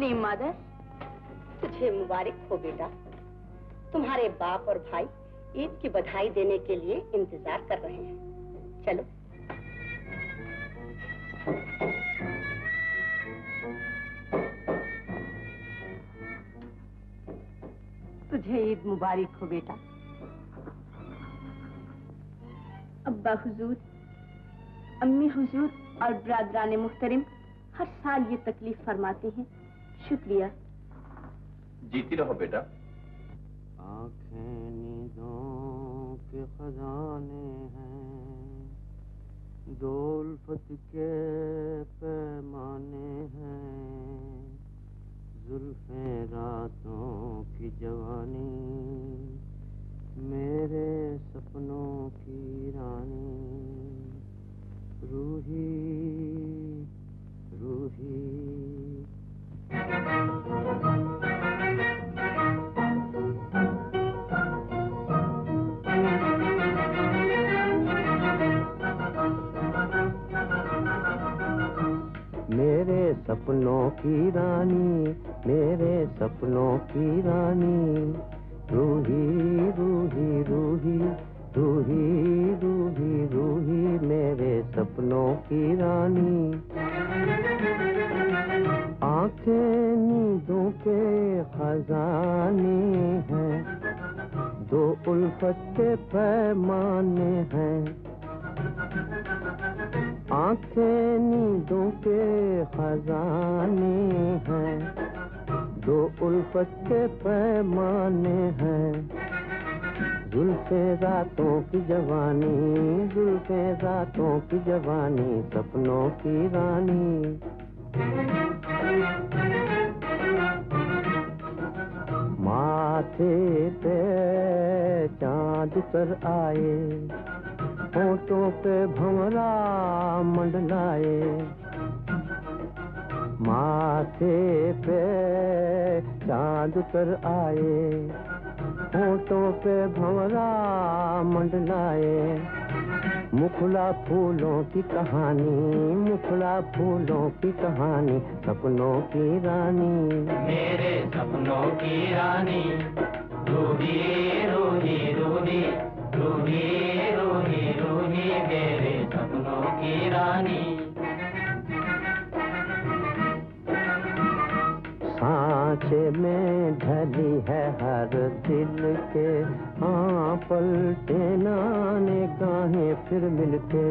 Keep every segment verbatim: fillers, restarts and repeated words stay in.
तस्लीम मदर। तुझे मुबारक हो बेटा। तुम्हारे बाप और भाई ईद की बधाई देने के लिए इंतजार कर रहे हैं। चलो। तुझे ईद मुबारक हो बेटा। अब्बा हुजूर, अम्मी हुजूर और ब्रादरान मुहतरम हर साल ये तकलीफ फरमाते हैं। शुक्रिया। जीती रहो बेटा। आँखें नींदों के खजाने हैं, दो उल्फत के पैमाने हैं, जुल्फें रातों की जवानी, मेरे सपनों की रानी, रूही रूही। मेरे सपनों की रानी, मेरे सपनों की रानी, रूही रूही रूही रूही रूही रूही, मेरे सपनों की रानी। आँखें नींदों के खजाने हैं, दो उल्फत के पैमाने हैं। आँखें नींदों के खजाने हैं, दो उल्फत के पैमाने हैं, जुल्फे रातों की जवानी, जुल्फे रातों की जवानी, सपनों की रानी। माथे पे चाँद पर आए, होठों पे भंवरा मंडलाए, माथे पे चाँद पर आए, होठों पे भंवरा मंडलाए, मुखड़ा फूलों की कहानी, मुखड़ा फूलों की कहानी, सपनों की रानी, मेरे सपनों की रानी, रूही रूही रूही रूही रूही रूही, मेरे सपनों की रानी। सांचे में ढली है हर दिल के, हाँ पलटे ना निगाहें फिर मिलके,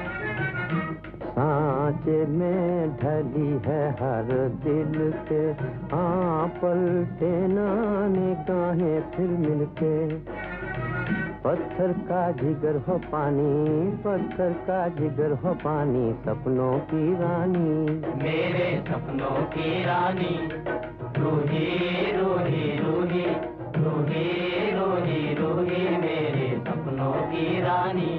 सांचे में ढली है हर दिल के, हाँ पलटे ना निगाहें फिर मिलके। पत्थर का जिगर हो पानी, पत्थर का जिगर हो पानी, सपनों की रानी, मेरे सपनों की रानी, रूही रूही रूही रूही रूही रूही, मेरे सपनों की रानी।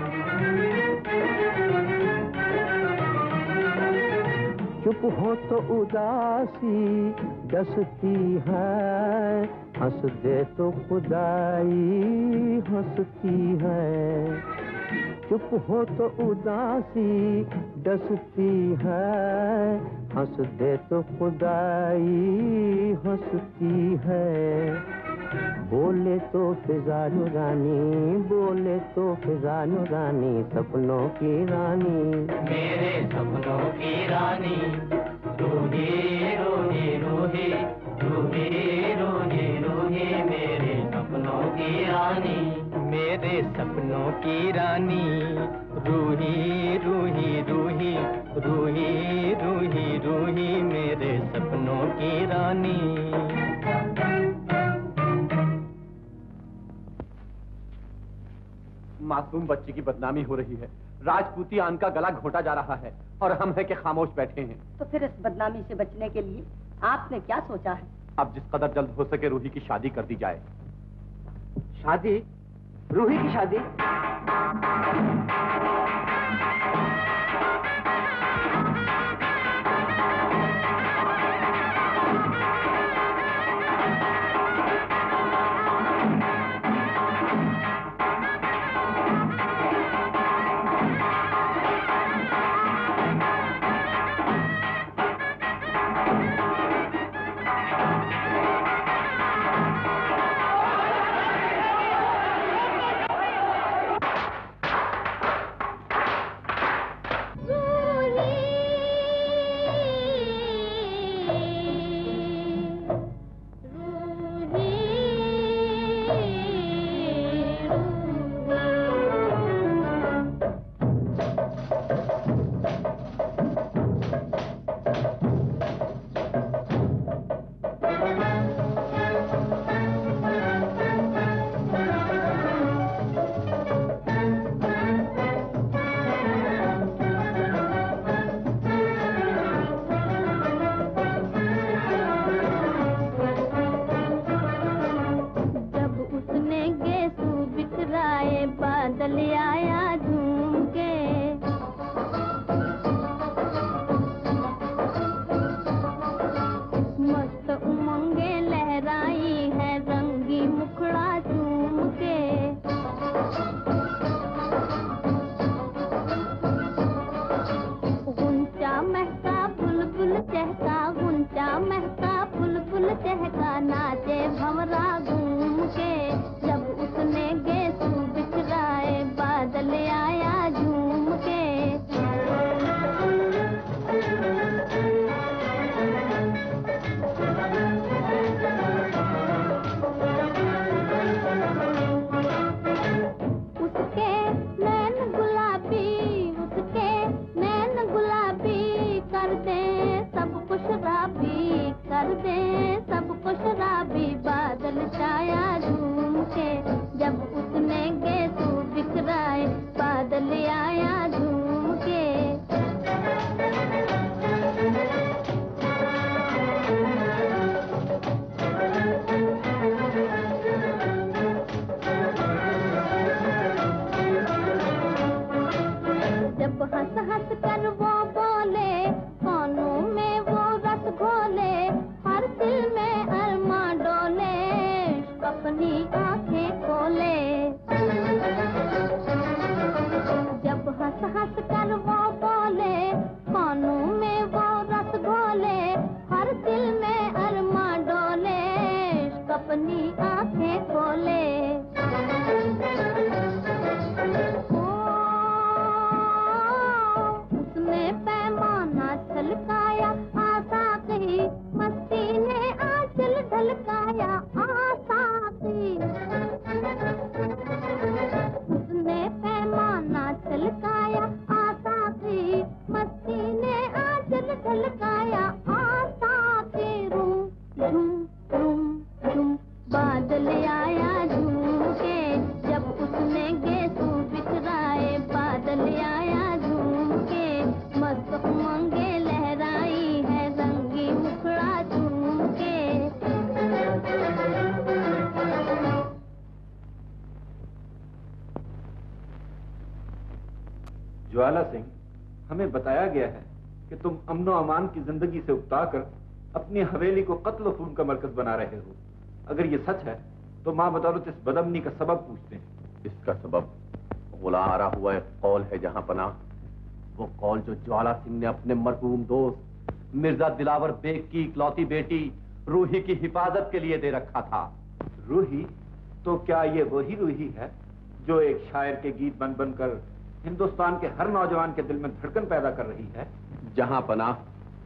चुप हो तो उदासी डसती है, हंस दे तो खुदाई हंसती है। चुप हो तो उदासी डसती है, हंस दे तो खुदाई हंसती है। बोले तो फिजा नुरानी, बोले तो फिजा नुरानी, सपनों की रानी, मेरे सपनों की रानी, रूही रूही रूही रूही रूही रूही, मेरे सपनों की रानी, मेरे सपनों की रानी, रूही रूही रूही रूही रूही रूही, मेरे सपनों की रानी। मासूम बच्ची की बदनामी हो रही है, राजपूती आन का गला घोटा जा रहा है और हम है कि खामोश बैठे हैं। तो फिर इस बदनामी से बचने के लिए आपने क्या सोचा है? अब जिस कदर जल्द हो सके रूही की शादी कर दी जाए। शादी? रूही की शादी? अपनी आंखें खोले। ओ, उसने पैमाना छलकाया, आशा की मस्ती ने आंचल ढलकाया, आशा की। उसने पैमाना छलकाया, आशा की मस्ती ने आंचल ढलकाया, आशा के रूम झूम झूम झूम बादल आया झूम के, जब उसने गेसू बिखराए, बादल आया झूम के, मस्त उमंगे लहराई है, रंगी मुखड़ा झूम के। ज्वाला सिंह, हमें बताया गया है कि तुम अमनो अमान की जिंदगी से उकताकर अपनी हवेली को कत्ल खून का मरकज बना रहे हो। अगर ये सच है तो माँ बदौलत इस बदअमनी का सबब पूछते हैं। इसका सबब गुलारा हुआ एक कौल है जहां पना, वो कौल जो ज्वाला सिंह ने अपने मरहूम दोस्त मिर्जा दिलावर बेग की इकलौती बेटी रूही की हिफाजत के लिए दे रखा था। रूही? तो क्या ये वही रूही है जो एक शायर के गीत बन बनकर हिंदुस्तान के हर नौजवान के दिल में धड़कन पैदा कर रही है? जहां पना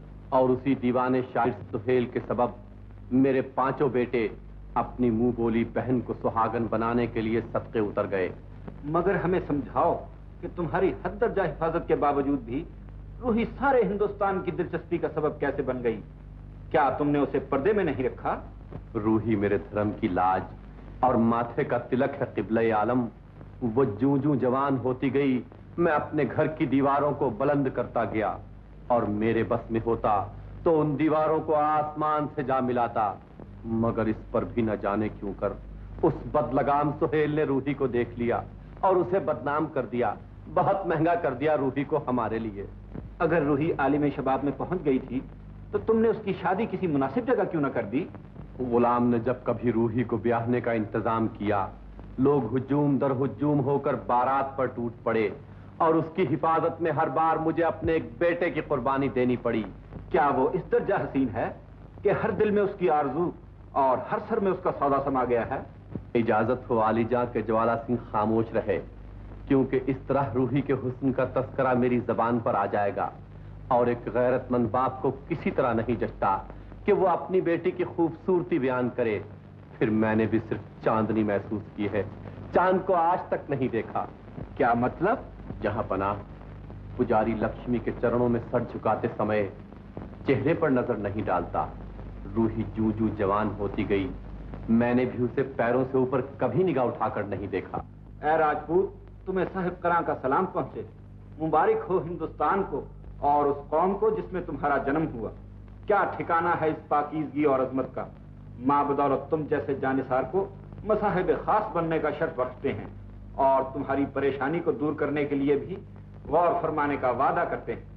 और उसी दीवाने शायर सुहेल के सबब मेरे पांचों बेटे अपनी मुंह बोली बहन को सुहागन बनाने के लिए सदके उतर गए। मगर हमें समझाओ कि तुम्हारी हद दर्जा हिफाजत के बावजूद भी रूही सारे हिंदुस्तान की दिलचस्पी का सबब कैसे बन गई? क्या तुमने उसे पर्दे में नहीं रखा? रूही मेरे धर्म की लाज और माथे का तिलक है क़िबले आलम। वो जूं जूं जवान होती गई, मैं अपने घर की दीवारों को बुलंद करता गया, और मेरे बस में होता तो उन दीवारों को आसमान से जा मिलाता। मगर इस पर भी न जाने क्यों कर उस बदलगाम सुहेल ने रूही को देख लिया और उसे बदनाम कर दिया, बहुत महंगा कर दिया रूही को हमारे लिए। अगर रूही आलिम शबाब में पहुंच गई थी तो तुमने उसकी शादी किसी मुनासिब जगह क्यों न कर दी? गुलाम ने जब कभी रूही को ब्याहने का इंतजाम किया, लोग हुजूम दर हुजूम होकर बारात पर टूट पड़े और उसकी हिफाजत में हर बार मुझे अपने एक बेटे की कुर्बानी देनी पड़ी। क्या वो इस दर्जा हसीन है कि हर दिल में उसकी आरजू और हर सर में उसका सौदा समा गया है? इजाजत हो आलीजा के ज्वाला सिंह खामोश रहे, क्योंकि इस तरह रूही के हुस्न का तस्करा मेरी जबान पर आ जाएगा और एक गैरतमंद बाप को किसी तरह नहीं जचता कि वो अपनी बेटी की खूबसूरती बयान करे। फिर मैंने भी सिर्फ चांदनी महसूस की है, चांद को आज तक नहीं देखा। क्या मतलब? जहां पनाह पुजारी लक्ष्मी के चरणों में सर झुकाते समय चेहरे पर नजर नहीं डालता। रूही जूं जूं जवान होती गई, मैंने भी उसे पैरों से ऊपर कभी निगाह उठाकर नहीं देखा। ऐ राजपूत, तुम्हें साहिब करा का सलाम पहुंचे। मुबारक हो हिंदुस्तान को और उस कौम को जिसमें तुम्हारा जन्म हुआ। क्या ठिकाना है इस पाकीज़गी और अजमत का। माँ बदौलत तुम जैसे जानिसार को मसाहिब खास बनने का शर्त बख्शते हैं और तुम्हारी परेशानी को दूर करने के लिए भी गौर फरमाने का वादा करते हैं।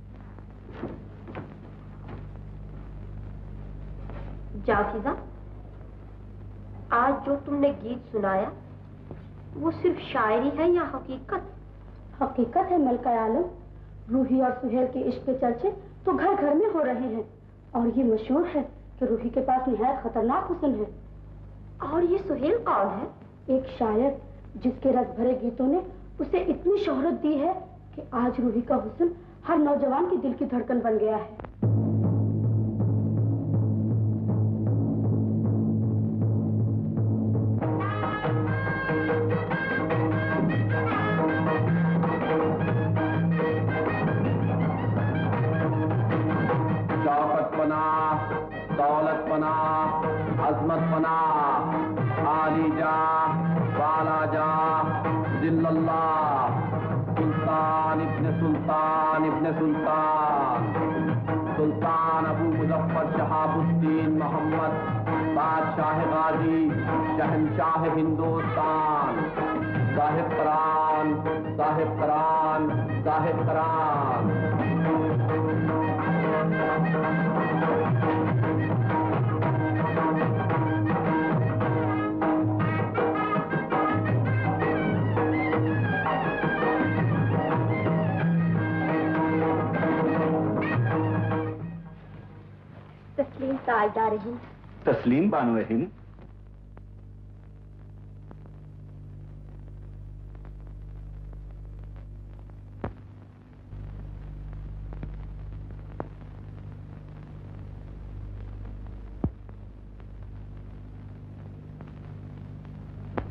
जाफिजा, आज जो तुमने गीत सुनाया वो सिर्फ शायरी है या हकीकत? हकीकत है मलका आलम। रूही और सुहेल के इश्क के चर्चे तो घर घर में हो रहे हैं और ये मशहूर है कि रूही के पास निहायत खतरनाक हुस्न है। और ये सुहेल कौन है? एक शायर जिसके रस भरे गीतों ने उसे इतनी शोहरत दी है कि आज रूही का हुस्न हर नौजवान के दिल की धड़कन बन गया है। दौलत पना, अजमत पना, आलीजा, बालाजा, दिल्लल्लाह, सुल्तान इब्ने सुल्तान इब्ने सुल्तान, सुल्तान अबू मुजफ्फर शहाबुद्दीन मोहम्मद, बादशाह गाजी, शहंशाह हिंदुस्तान, साहिब करान, साहिब करान, साहिब करान। तस्लीम ताजदार हिंद। तस्लीम बानो हिंद।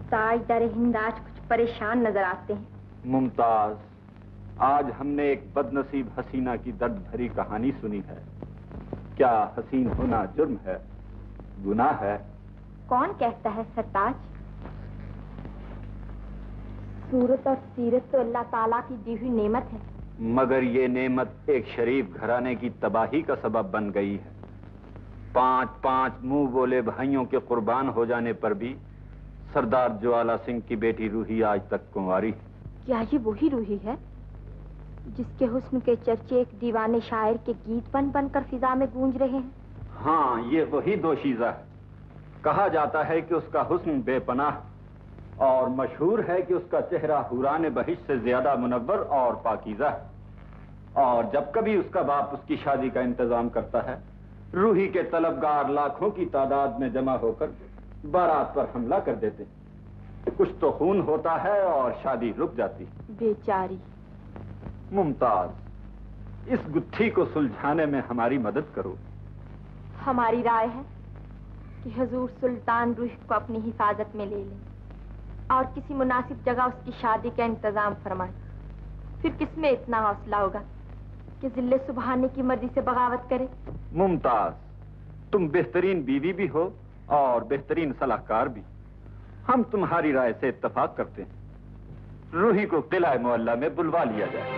ताजदार हिंद आज कुछ परेशान नजर आते हैं। मुमताज, आज हमने एक बदनसीब हसीना की दर्द भरी कहानी सुनी है। क्या हसीन होना जुर्म है, गुनाह है? कौन कहता है सरताज? सूरत और सीरत तो अल्लाह ताला की दी हुई नेमत है। मगर ये नेमत एक शरीफ घराने की तबाही का सबब बन गई है। पांच पांच मुंह बोले भाइयों के कुर्बान हो जाने पर भी सरदार ज्वाला सिंह की बेटी रूही आज तक कुंवारी है। क्या ये वही रूही है जिसके हुस्न के चर्चे एक दीवाने शायर के गीत बन बनकर फिजा में गूंज रहे हैं? हाँ, ये वही दोशीजा है। कहा जाता है कि उसका हुस्न बेपनाह और मशहूर है कि उसका चेहरा हुरान बहिश्त से ज्यादा मुनव्वर और पाकीज़ा है। और जब कभी उसका बाप उसकी शादी का इंतजाम करता है, रूही के तलबगार लाखों की तादाद में जमा होकर बारात पर हमला कर देते हैं। कुछ तो खून होता है और शादी रुक जाती है। बेचारी। मुमताज, इस गुत्थी को सुलझाने में हमारी मदद करो। हमारी राय है कि हुजूर सुल्तान रूह को अपनी हिफाजत में ले लें और किसी मुनासिब जगह उसकी शादी का इंतजाम फरमाएं। फिर किसमें इतना हौसला होगा कि जिल्ले सुबहाने की मर्जी से बगावत करे? मुमताज, तुम बेहतरीन बीवी भी हो और बेहतरीन सलाहकार भी। हम तुम्हारी राय से इत्तेफाक करते हैं। रूही को किला मोहल्ला में बुलवा लिया जाए।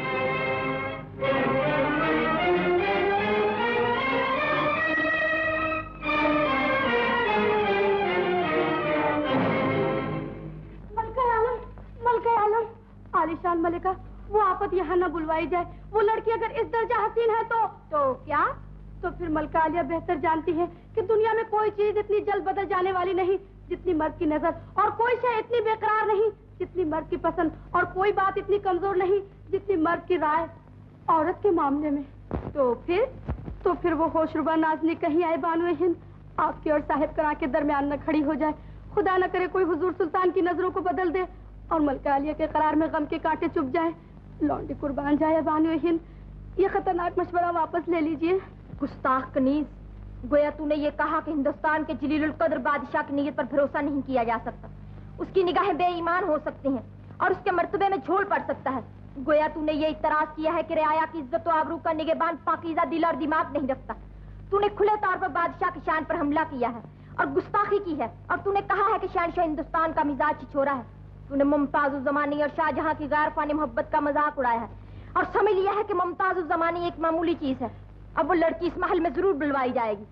मलका आलम, मलका आलम, आलिशान मलिका, वो आफत यहाँ न बुलवाई जाए। वो लड़की अगर इस दर्जा हसीन है तो तो क्या? तो फिर मलका आलिया बेहतर जानती है कि दुनिया में कोई चीज इतनी जल्द बदल जाने वाली नहीं जितनी मर्द की नजर, और कोई शय इतनी बेकरार नहीं जितनी मर्द की पसंद, और कोई बात इतनी कमजोर नहीं जितनी मर्द की राय औरत के मामले में। तो फिर तो फिर वो होशरुबा नाज़नी कहीं आए बानो हिंद आपकी और साहिब करा के दरमियान न खड़ी हो जाए। खुदा न करे कोई हुजूर सुल्तान की नजरों को बदल दे और मलका आलिया के करार में गम के कांटे चुभ जाए। लौंडी कुर्बान जाए बानो हिंद, ये खतरनाक मशवरा वापस ले लीजिए। गुस्ताख कनीज, गोया तूने ये कहा कि हिंदुस्तान के जलीलुल कद्र बादशाह की नीयत पर भरोसा नहीं किया जा सकता। उसकी निगाहें बेईमान हो सकती हैं और उसके मर्तबे में झोल पड़ सकता है। गोया तूने ये इतराज किया है कि रियाया की इज्जत और आबरू का निगहबान पाकीज़ा दिल और दिमाग नहीं रखता। तूने खुले तौर पर बादशाह की शान पर हमला किया है और गुस्ताखी की है, और तूने कहा है कि शहंशाह हिंदुस्तान का मिजाज छिछोरा है। तूने मुमताज उज़ ज़मानी और शाहजहां की गैर फानी मोहब्बत का मजाक उड़ाया है और समझ लिया है कि मुमताज उज़ ज़मानी एक मामूली चीज है। अब वो लड़की इस महल में जरूर बुलवाई जाएगी।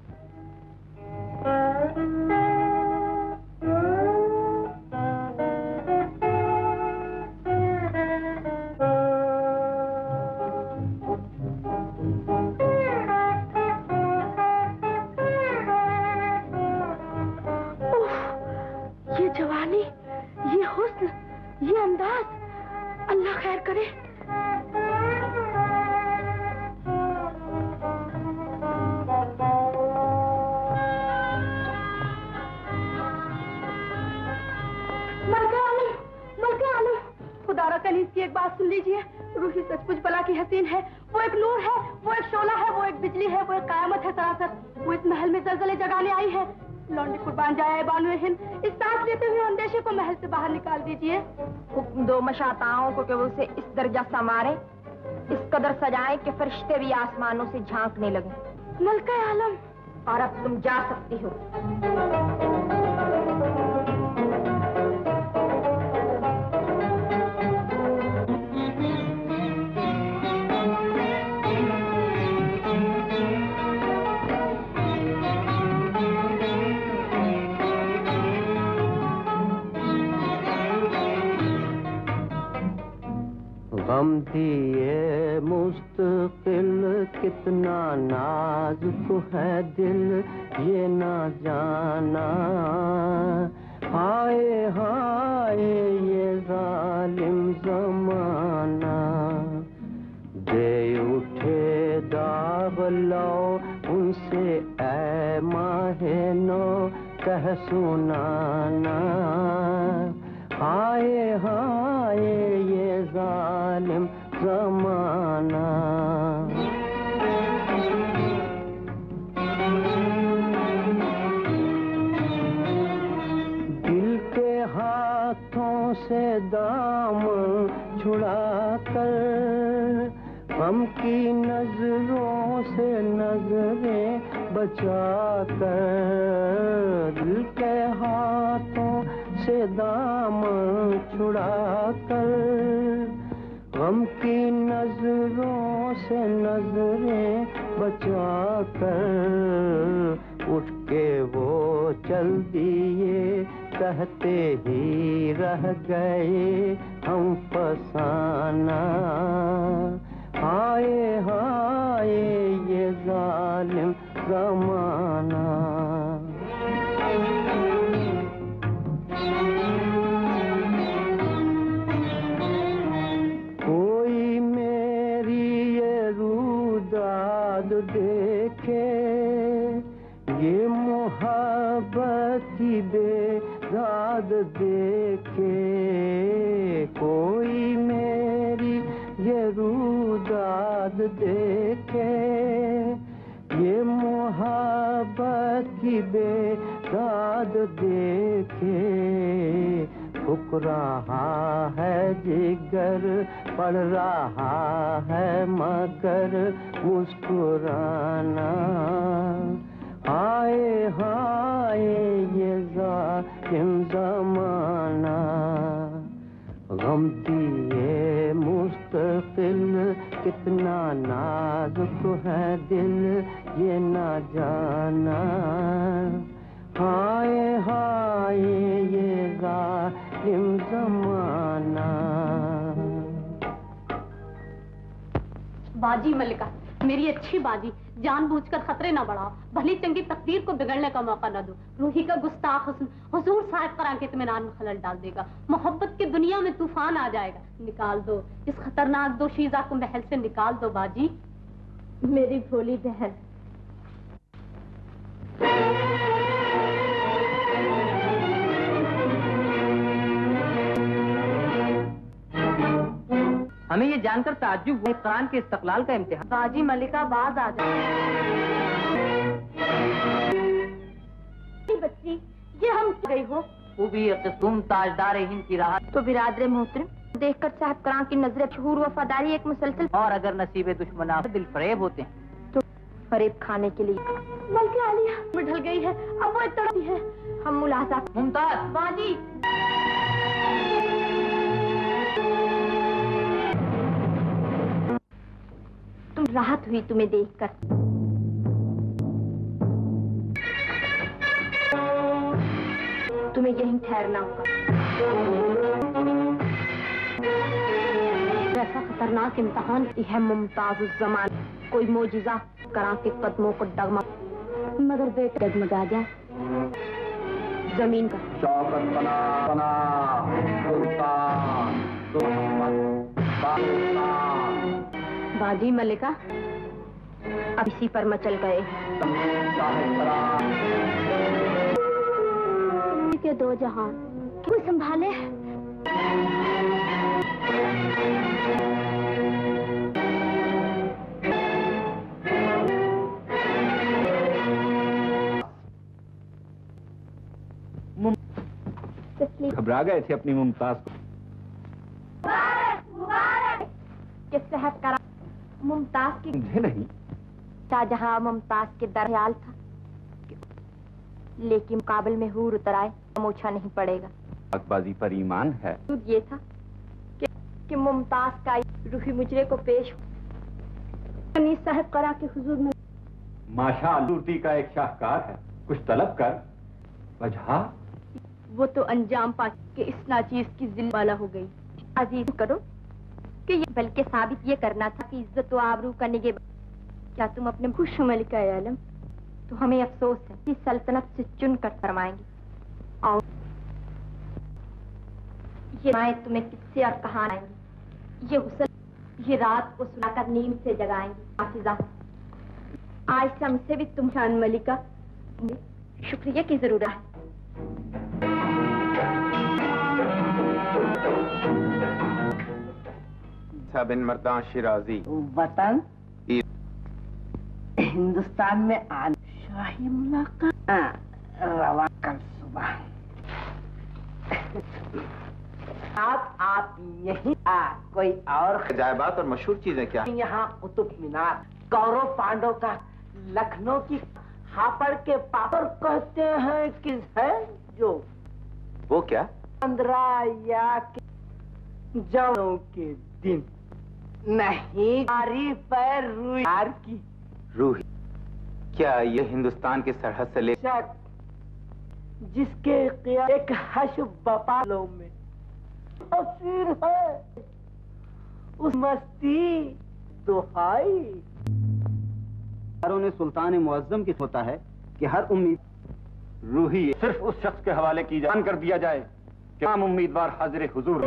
ये जवानी, ये हुस्न, ये अंदाज, अल्लाह खैर करे। खुदारा कनीज की एक बात सुन लीजिए, रूही सचमुच बला की हसीन है। वो एक नूर है, वो एक शोला है, वो एक बिजली है, वो एक कयामत है सरासर। वो इस महल में जलजले जगाने आई है। लौंडी कुर्बान जाए बानो हिंद, इस सांस लेते हुए अंदेशे को महल से बाहर निकाल दीजिए। हुक्म दो मशाताओं को कि वो उसे इस दर्जा संवारे, इस कदर सजाए कि फरिश्ते भी आसमानों से झांकने लगे। मलका आलम, और अब तुम जा सकती हो। गम दिए मुस्तकिल कितना नाजुक है दिल ये ना जाना। हाय हाय ये जालिम जमाना, दे उठे दाग लो उनसे ऐ माहे नो कह सुनाना। हाय हाय ये जालिम जमाना। दिल के दामन छुड़ा कर, गम की नजरों से नजरें बचा कर, दिल के हाथों से दामन छुड़ा कर, गम की नजरों से नजरें बचा कर, उठ के वो चल दिए, कहते ही रह गए हम फसाना। हाय हाय ये जालिम ज़माना। कोई मेरी ये रूदाद देखे, ये मोहब्बत की बेदाद देखे, कोई मेरी ये रूदाद देखे, ये मोहब्बत की बेदाद देखे, फूक रहा है जिगर, पड़ रहा है मगर मुस्कुराना। हाय हाय ये जालिम ज़माना, गम दिए मुस्तकिल, कितना नाजुक है दिल ये ना जाना। हाय हाय ये जालिम ज़माना। बाजी मल्लिका, मेरी अच्छी बाजी, जानबूझकर खतरे ना बढ़ाओ, भली चंगी तकदीर को बिगड़ने का मौका न दो। रूही का गुस्ताख हुस्न हुजूर साहिब करा के इत्मीनान में खलल डाल देगा, मोहब्बत की दुनिया में तूफान आ जाएगा। निकाल दो इस खतरनाक दोशीज़ा को महल से, निकाल दो बाजी। मेरी भोली बहन। हमें ये जानकर ताज्जुब हुआ, कुरान के इस्तक़लाल का इम्तिहान। बाजी मल्लिका, बाज आ जाए। बच्ची, ये हम गई हो। खूबी तुम ताजदार हिंद की राह तो बिरादरे मोहतरम, देखकर साहब कराम की नजर शहूर वफादारी एक मुसलसल, और अगर नसीबे दुश्मना दिल फरेब होते हैं तो फरेब खाने के लिए बल्कि आलिया में ढल गई है, अब वो तड़पी है। हम मुलाजा। मुमताज बाजी, तुम राहत हुई तुम्हें देखकर। तुम्हें यहीं ठहरना होगा। ऐसा खतरनाक इम्तिहान है मुमताज उस जमान, कोई मोजिजा करा के कदमों को डगमग, मगर बेटा डगमगा जाए जमीन का। शौकत बना बना सुल्तान, बाजी मल्लिका, अब इसी पर मचल गए के दो जहान, कोई संभाले। घबरा गए थे अपनी मुमताज को। किस सेहत करा मुमताज की, मुझे नहीं, शाहजहां मुमताज के दरयाल था, लेकिन मुकाबले में हूर उतर आए, मोछा नहीं पड़ेगा। पाकबाजी पर ईमान है। ये था कि, कि मुमताज का रूही मुजरे को पेश साहब करा के हुजूर में। माशा लूटी का एक शाहकार है, कुछ तलब कर। वजह वो तो अंजाम पा के इस नाचीज की जिल वाला हो गई। अजीज करो कि ये बल्कि साबित ये करना था कि इज्जत और आबरू का निगे। क्या तुम अपने खुश मलिका आलम, तो हमें अफसोस है कि सल्तनत से चुन कर फरमाएंगे। और ये माए तुम्हें किससे और कहाँ आएंगी, ये हुस्न ये रात को सुनाकर नींद से जगाएंगी। हाफिजा, आज से हमसे भी तुम शान मलिका शुक्रिया की जरूरत है। बिन मर्दान शिराजी, वतन हिंदुस्तान में आज शाही मुलाकात रवा कल सुबह। आप आप यही आ, कोई और जायबात और मशहूर चीजें क्या? यहाँ कुतुब मीनार, कौरव पांडव का, लखनऊ की हापड़ के पापड़ कहते हैं कि है जो वो क्या? पंद्रह या के जौनों के दिन नहीं तारीफ पर रूही की रूही क्या ये हिंदुस्तान की सरहद से ले शक जिसके किया एक हश बपालों में तस्वीर है उस मस्ती दुहाई ने सुल्तान मुअज्जम की होता है कि हर उम्मीद रूही सिर्फ उस शख्स के हवाले की जान कर दिया जाए कि तमाम उम्मीदवार हाजिर हुजूर।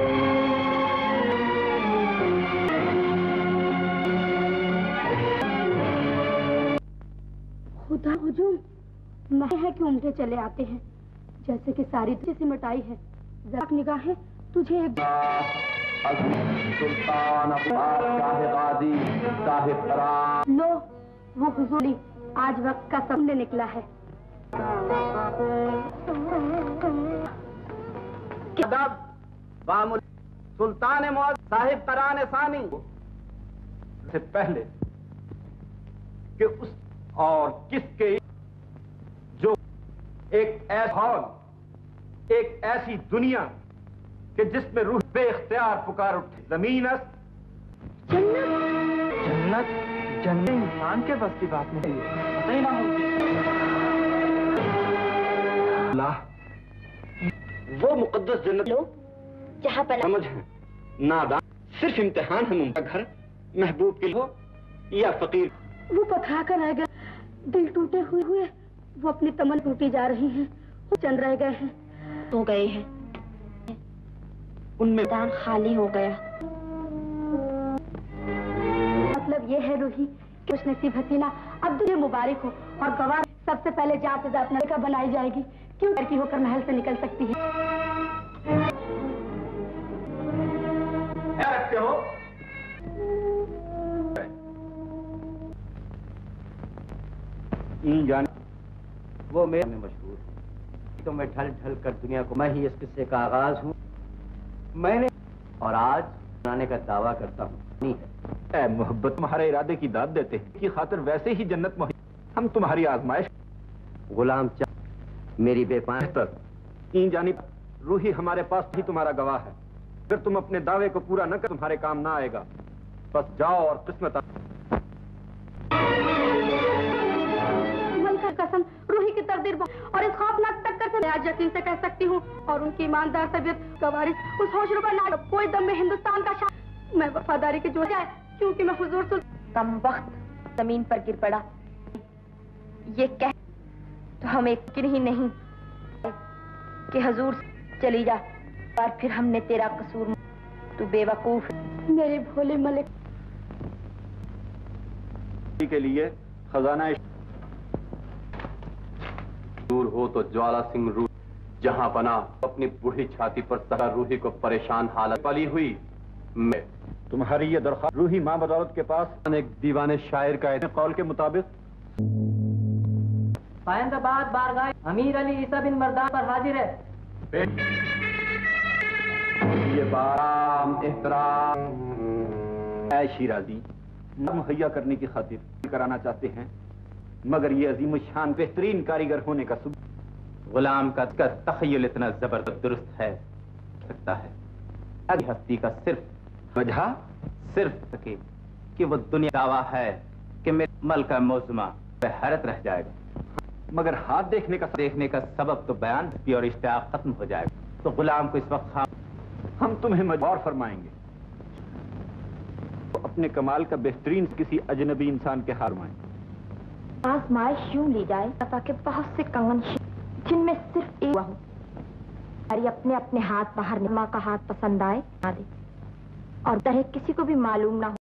खुदा हुजूम मैं है कि उमटे चले आते हैं जैसे कि सारी से मिटाई है। जरा निगाहें तुझे एक सुल्तान गाजी साहिब कराम। लो वो हुजूरी आज वक्त का सामने निकला है। सुल्तान मुअज्जम साहिब करान सानी से पहले कि उस और किसके जो एक ऐसा हॉल एक ऐसी दुनिया कि जिसमें रूह बेख्तियार पुकार उठे। जमीन जन्नत जन्नत इंसान के बस की बात नहीं है, पता ही ना वो मुकद्दस जन्नत लो जहाँ पर समझ है नादान सिर्फ इम्तिहान है। मुमता घर महबूब के हो या फकीर वो पथरा कर रह गए, दिल टूटे हुए हुए वो अपनी तमन टूटी जा रही हैं, वो चल रह गए हैं हो गए हैं उनमें दान खाली हो गया। मतलब ये है रूही कि उस नसीब हसीना अब तुझे मुबारक हो और गवाह सबसे पहले जात जात नलका बनाई जाएगी। क्यों लड़की होकर महल से निकल सकती है? क्या रखते हो? जान वो मेरे में मशहूर है। तो मैं ढल ढल कर दुनिया को मैं ही इस किस्से का आगाज हूँ। मैंने और आज बनाने का दावा करता हूँ नहीं है। ए मोहब्बत तुम्हारे इरादे की दाद देते हैं की खातिर वैसे ही जन्नत मुहैया, हम तुम्हारी आजमाइश। गुलाम चा मेरी बेपान तक इन जानी रूही हमारे पास ही तुम्हारा गवाह है। अगर तुम अपने दावे को पूरा न कर तुम्हारे काम ना आएगा। बस जाओ और किस्मत कसम रूही की तकदीर और इस खौफनाक टक्कर से मैं आज यकीन से कह सकती हूँ और उनकी ईमानदार तबीयत गवारिस उस होशरुबा ना कोई दम में हिंदुस्तान का शान मैं वफादारी के जो जाए क्योंकि मैं हुजूर से कम वक्त जमीन पर गिर पड़ा। ये कह तो हम एक किन ही नहीं कि हुजूर चली जा और फिर हमने तेरा कसूर तू बेवकूफ मेरे भोले मलिक के लिए खजाना दूर हो तो ज्वाला सिंह रूह जहां बना अपनी बूढ़ी छाती पर सरा रूही को परेशान हालत पली हुई। मैं तुम्हारी ये दरख्वास्त रूही मां बदौलत के पास एक दीवाने शायर का कौल के मुताबिक सायंदाबाद बारगाह अमीर अली ईसा बिन मर्दान पर हाजिर है। ये बाराम एहतराम ऐ शिराजी मुहैया करने की खातिर कराना चाहते हैं, मगर ये अजीम शान बेहतरीन कारीगर होने का सबूत। गुलाम का तखय्युल इतना जबरदस्त दुरुस्त है सकता है अभी हस्ती का सिर्फ वजह सिर्फ सके कि वो दुनिया दावा है कि मेरे मल का मौजमा वह हैरत रह जाएगा, मगर हाथ देखने का देखने का सबब तो बयान की और इश्तियाक खत्म हो जाएगा। तो गुलाम को इस वक्त हम, हम तुम्हें मजबूर फरमाएंगे तो अपने कमाल का बेहतरीन किसी अजनबी इंसान के हार माएं। आजमाइश यूं ली जाए ताकि बहुत से कंगन जिनमें सिर्फ एक हुआ हो अरे अपने अपने हाथ बाहर माँ का हाथ पसंद आए ना दे और तरह किसी को भी मालूम ना हो।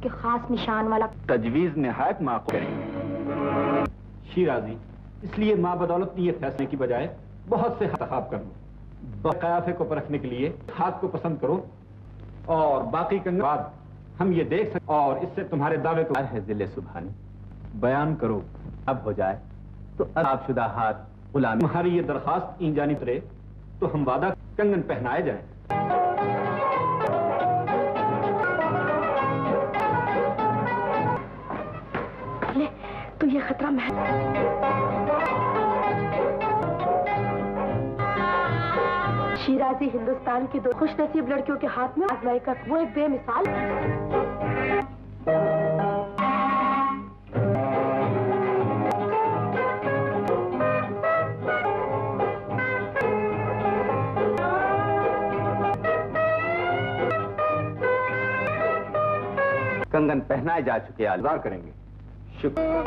के खास निशान वाला। तजवीज निहायत माकूल है शीराजी, इसलिए माँ बदौलत ने यह फैसले की बजाय बहुत से इंतखाब कर लो। कयाफे को परखने के लिए हाथ को पसंद करो और बाकी के बाद हम ये देख सकते और इससे तुम्हारे दावे को है जिले सुभानी बयान करो। अब हो जाए तो अदाबशुदा हाथ गुलामी। तुम्हारी ये दरखास्त इन जानी उतरे तो हम वादा कंगन पहनाए जाए। तो ये खतरा मैं शिराजी हिंदुस्तान की दो खुशनसीब लड़कियों के हाथ में आजमाई का वो एक बेमिसाल। कंगन पहनाए जा चुके आलवार करेंगे। शुक्र।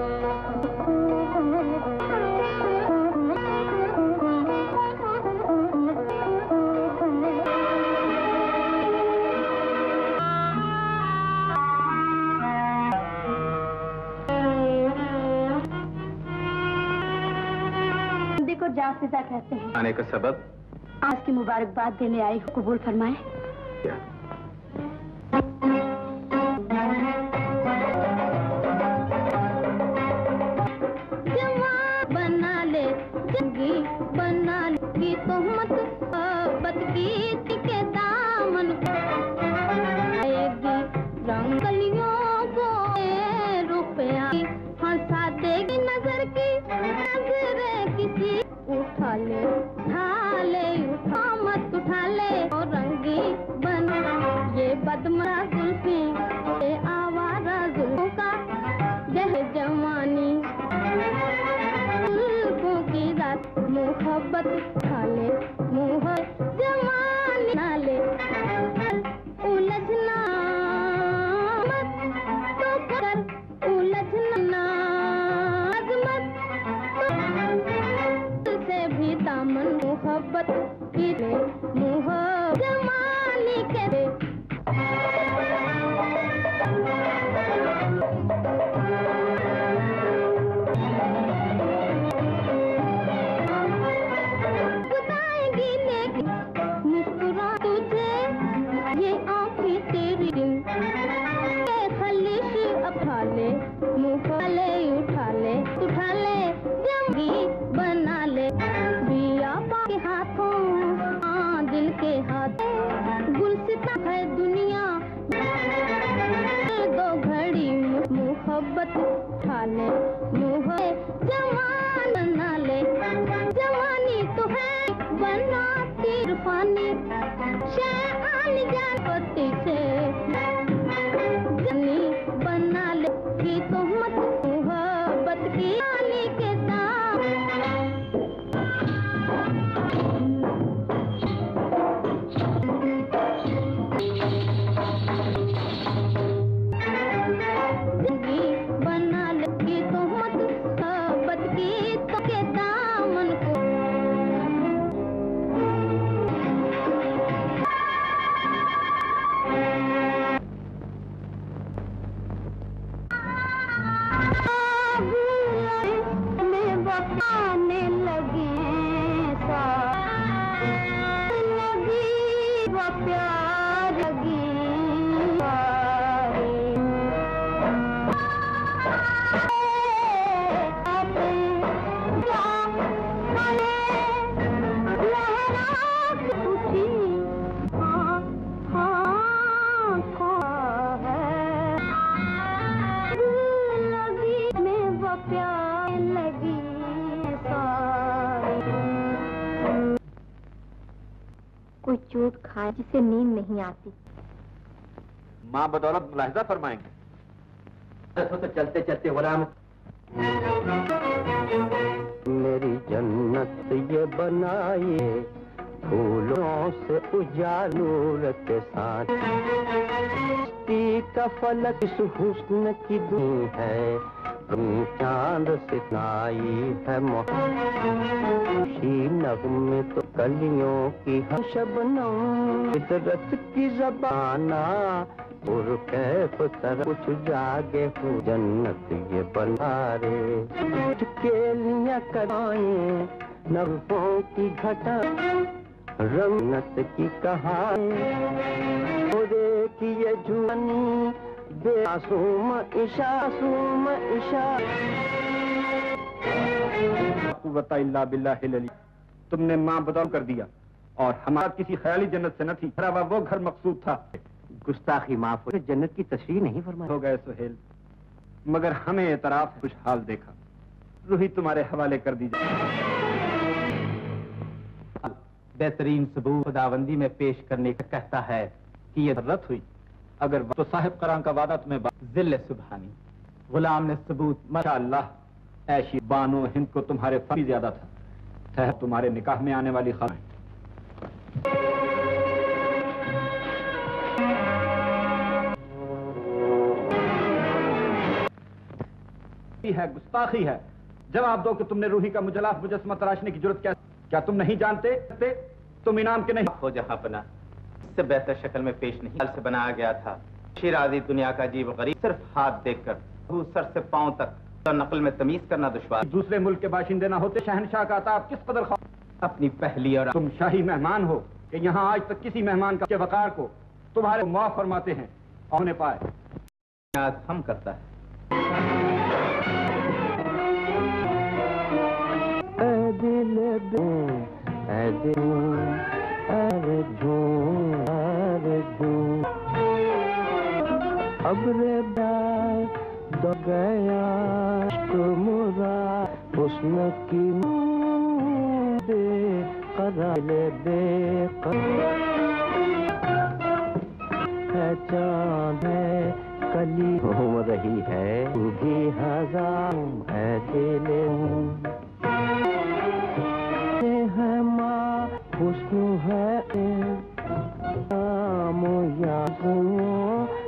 को जान फिजा कहते हैं। आने का सबब आज की मुबारकबाद देने आई हो, कबूल फरमाए। क्या? बना ले जंगी बना की तोहमत मोहब्बत की के दामन रंगलियों को रुपया हंसा देगी नजर की नजर किसी उठा ले उठा ले उठा मत उठा ले और रंगी बन ये बदमरा जुल्फी ये आवारा जुल्फों का यह जवानी जुल्फों की रात मोहब्बत उठा ले मुँह जवानी ना ले उलझना मत तो कर उलझना मत से भी दामन मोहब्बत की ले मुँह जवानी के दे बताएगी लेकिन मुस्कुरा तुझे ये आँखें तेरी दिन खलिश अपा ले मुँह ले उठा ले उठा ले जंगी बना ले बिया के हाथों हाँ दिल के हाथ गुलसिता है दुनिया दो घड़ी मोहब्बत उठा ले मुँह जवान बना ले जवानी तो है बनाती रूफानी शान जानपति से जनी बना ले की तोहमत मोहब्बत की आने के दाम जंगी बना ले की तोहमत मोहब्बत की तो के दामन को में बकाने लगे लगी वो प्यार लगी कोई चोट खाए जिसे नींद नहीं आती। माँ बदौलत मुलाहिजा फरमाएंगे। तो चलते चलते गुलाम मेरी जन्नत ये बनाइए फूलों से उजालूर के साथ का फलक इस हुस्न की धूम है चांद सिताई है नगमे तो कलियों की शबनम फितरत की जबाना और कैफ तरह कुछ जागे हो जन्नत ये बनारे केलियां कराएं नब्बों की घटा रमनत की कहानी की ये जुआनी बेमासूम इशासूम इशा कुव्वता इल्ला बिल्लाहिल अली। तुमने माँ बदौल कर दिया और हमारा किसी ख्याली जन्नत से न थी। वो घर मकसूद था। गुस्ताखी माफ हो, जन्नत की तशरीह नहीं फरमाई। हो गए सुहेल, मगर हमें एतराफ खुशहाल देखा। रूही तुम्हारे हवाले कर दी जाए। बेहतरीन सबूत खुदाबंदी में पेश करने का कहता है कि ये जरूरत हुई। अगर तो साहिब करां का वादा तुम्हें जिल्ले सुबहानी गुलाम ने सबूत माशाअल्लाह ऐशी बानो हिंद को तुम्हारे फर्ज ज्यादा था। था तुम्हारे निकाह में आने वाली खबर है, गुस्ताखी है। जवाब दो कि तुमने रूही का मुजलाफ मुजस्समा तराशने की जरूरत क्या? क्या तुम नहीं जानते? तुम इनाम के नहीं हो जहां बना इससे बेहतर शक्ल में पेश नहीं से बनाया गया था। शिराजी दुनिया का अजीब गरीब सिर्फ हाथ देखकर सर से पांव तक तो नकल में तमीज करना दुश्वार। दूसरे मुल्क के बाशिंदे ना होते शहनशाह का अताब किस कदर खा अपनी पहली और तुम शाही मेहमान हो कि यहाँ आज तक किसी मेहमान का वकार को तुम्हारे माफ फरमाते हैं होने पाए हम करता है। दिल अब्रे दो गया मुरा हुस्न की दे करार दे है चाँद है कली हो रही है तू भी हजार है दिल है माँ हुस्न है या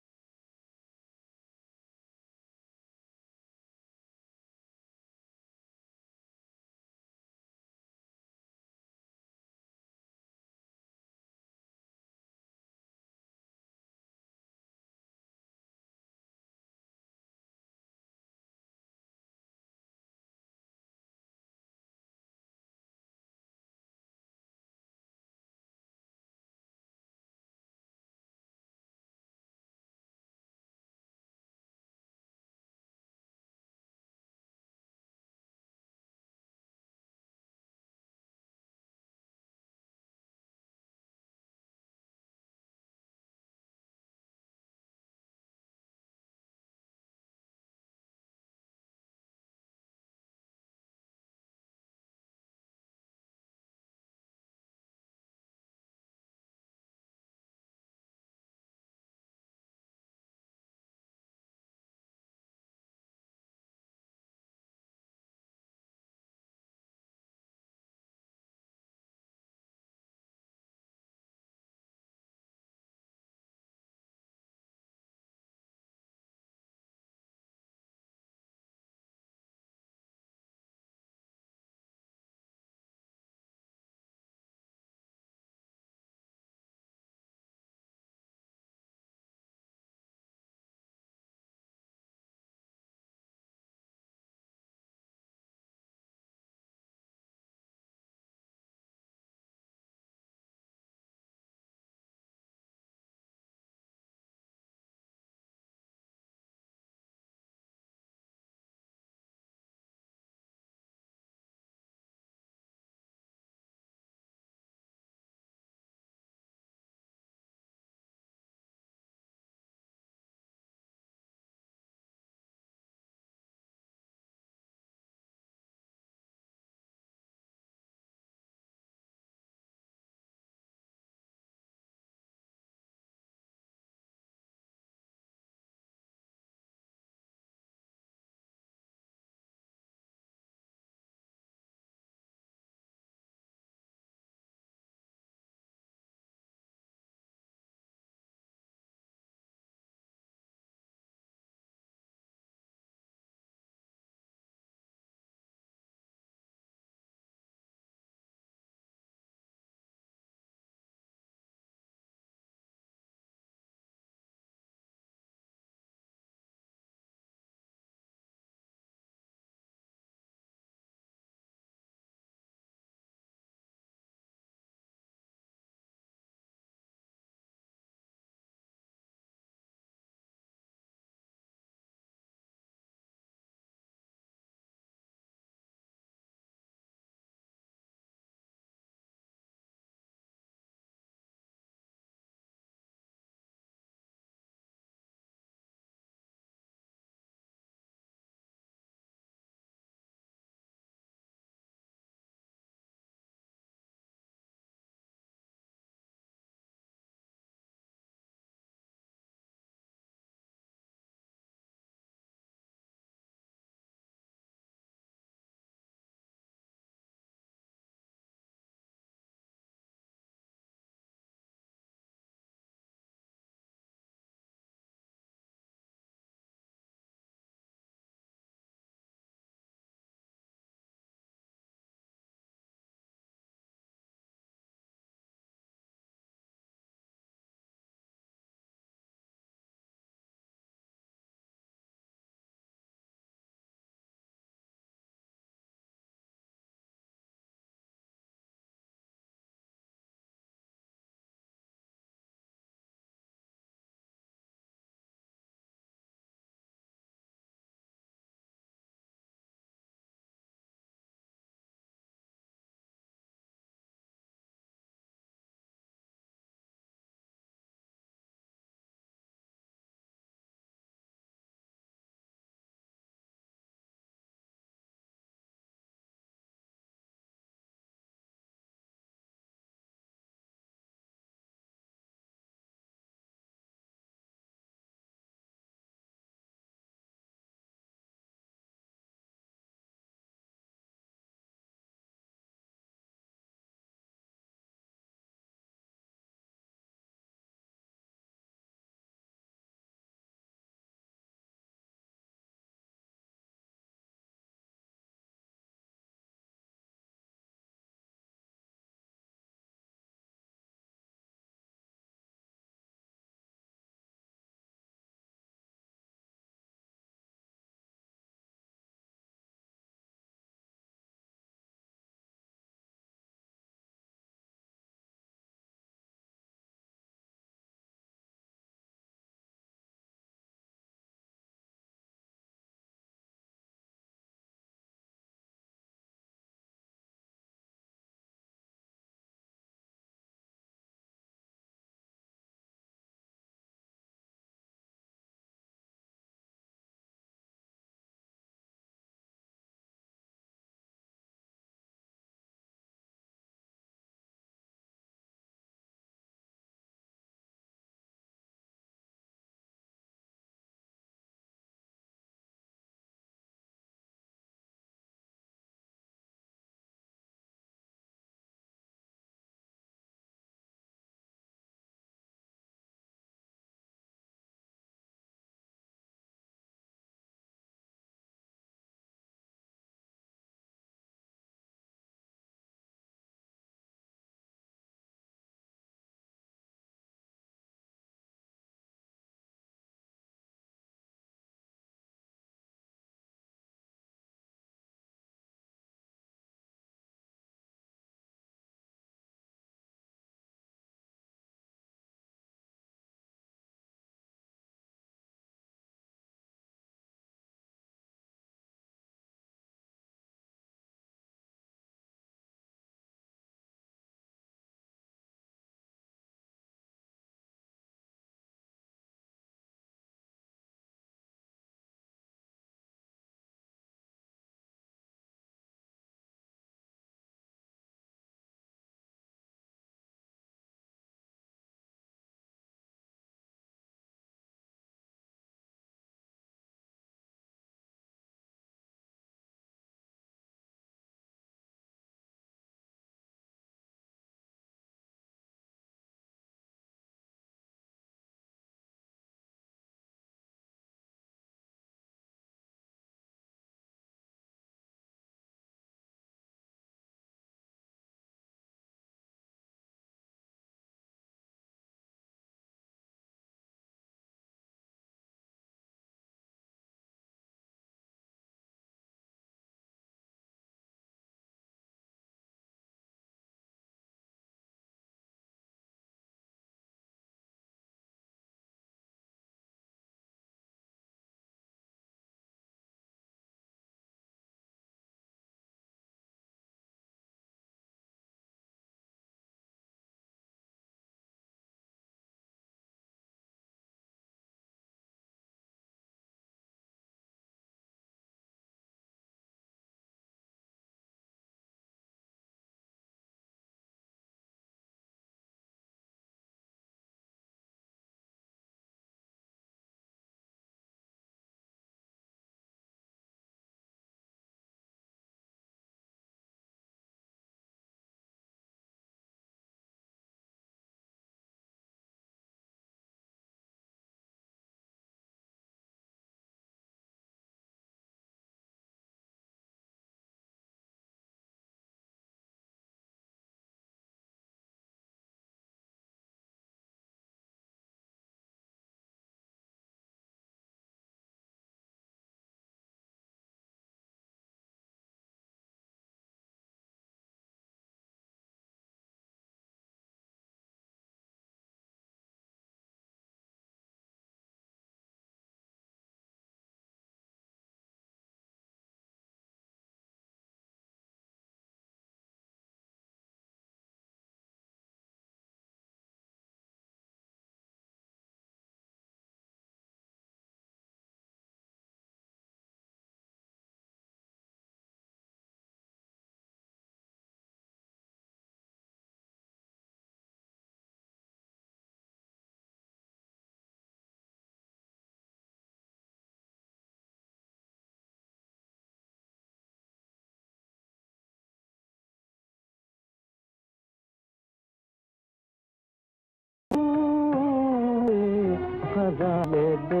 मेरा ले दे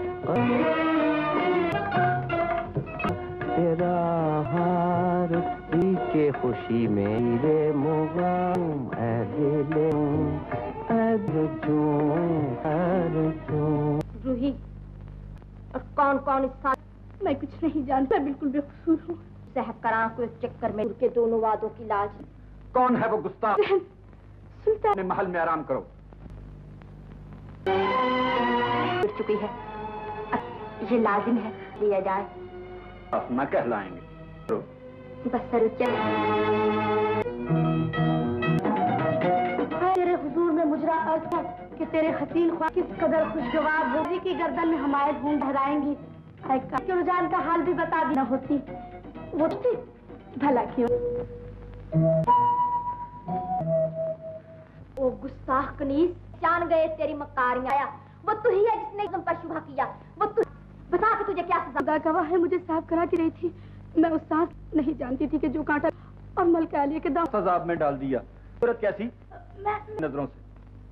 तेरा हार पी के खुशी में रे मुगाम ऐ दिले रूही, और कौन कौन इस साथ? मैं कुछ नहीं जानता, बिल्कुल बेकसूर हूँ। साहब करा को एक चक्कर में उनके दोनों वादों की लाज। कौन है वो गुस्ताख? सुल्तान ने महल में आराम करो। गिर चुकी है, अब ये लाजिम है लिया जाए। आप न कहलाएंगे। बस सर तेरे हुजूर में मुजरा अर्ज था कि तेरे हसीन ख्वाब किस कदर खुशगवार होगी की गर्दन में हमारे घूम बहराएंगी। के रुझान का हाल भी बता दी न होती वो थी भला क्यों। ओ गुस्ताख कनीज, जान गए तेरी मकारियां। आया वो तू ही है जिसने तुम पर शुभा किया। वो तू बता कि तुझे क्या सजा। गवाह है, मुझे साफ करा के रही थी। मैं उस सांस नहीं जानती थी कि जो कांटा और मलका आलिया के दाम सजाब में डाल दिया। सूरत कैसी? मैं नजरों से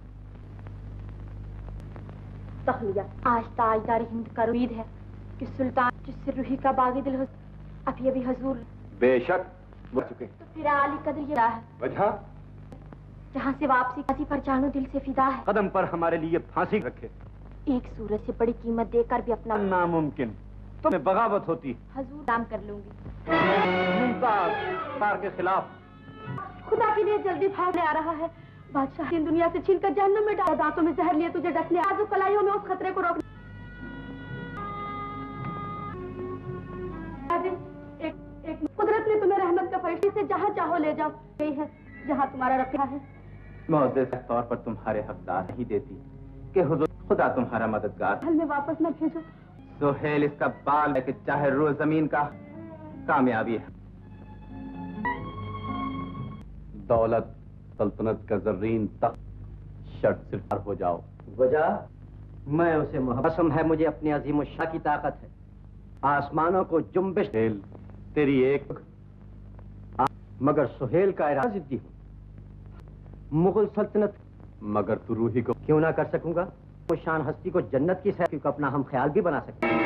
तखलिया आज ताजदार हिंद का उम्मीद है कि सुल्तान जिससे रूही का बागी दिल हो अभी अभी हजूर। बेशक वो चुके। तो फिर आली कदर ये है वजह जहाँ से वापसी फांसी पर जानू दिल से फिदा है। कदम पर हमारे लिए फांसी रखे। एक सूरज से बड़ी कीमत देकर भी अपना नामुमकिन तुम्हें बगावत होती। हजूर काम कर लूंगी। मुमताज तार के खिलाफ खुदा के लिए जल्दी भागने आ रहा है। बादशाह इन दुनिया से छीनकर जहन्नुम में डाला। दांतों में जहर लिए तुझे डसने आजू कलाइयों में उस खतरे को रोक। एक एक कुदरत ने तुम्हें रहमत का फरिश्ते से जहाँ चाहो ले जाओ। यही है जहाँ तुम्हारा रखा है। मुअज़्ज़ज़ तौर पर तुम्हारे हकदार नहीं देती कि हुजूर खुदा तुम्हारा मददगार। हल में वापस न भेजो। सुहेल इसका बाल है कि चाहे रो जमीन का कामयाबी है। दौलत सल्तनत का जर्रीन तक शर्त सिर हो जाओ। वजह मैं उसे मोहब्बत है। मुझे अपनी अजीम शाह की ताकत है। आसमानों को जुम्बिश सुहेल तेरी एक मगर सुहेल का इरादा जिद्दी हूँ। मुगल सल्तनत मगर तू रूही को क्यों ना कर सकूंगा। वो शान हस्ती को जन्नत की सैर को अपना हम ख्याल भी बना सकते हैं।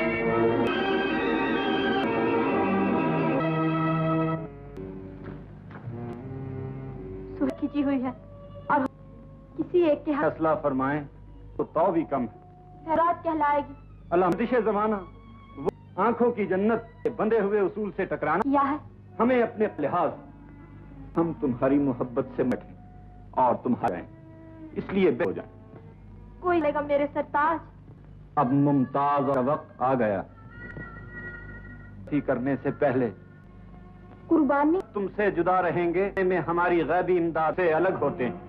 सुबह खींची हुई है और किसी एक के हाथ फैसला फरमाएं तो तो भी कम है। खैरात कहलाएगी। अल्लाह जमाना वो आंखों की जन्नत के बंधे हुए उसूल से टकराना किया है। हमें अपने लिहाज हम तुम्हारी मोहब्बत से बैठे और तुम्हारे इसलिए बे हो जाए। कोई लेगा मेरे सरताज। अब मुमताज का वक्त आ गया। करने से पहले कुर्बानी तुमसे जुदा रहेंगे में हमारी गैबी इमदाद से अलग होते हैं।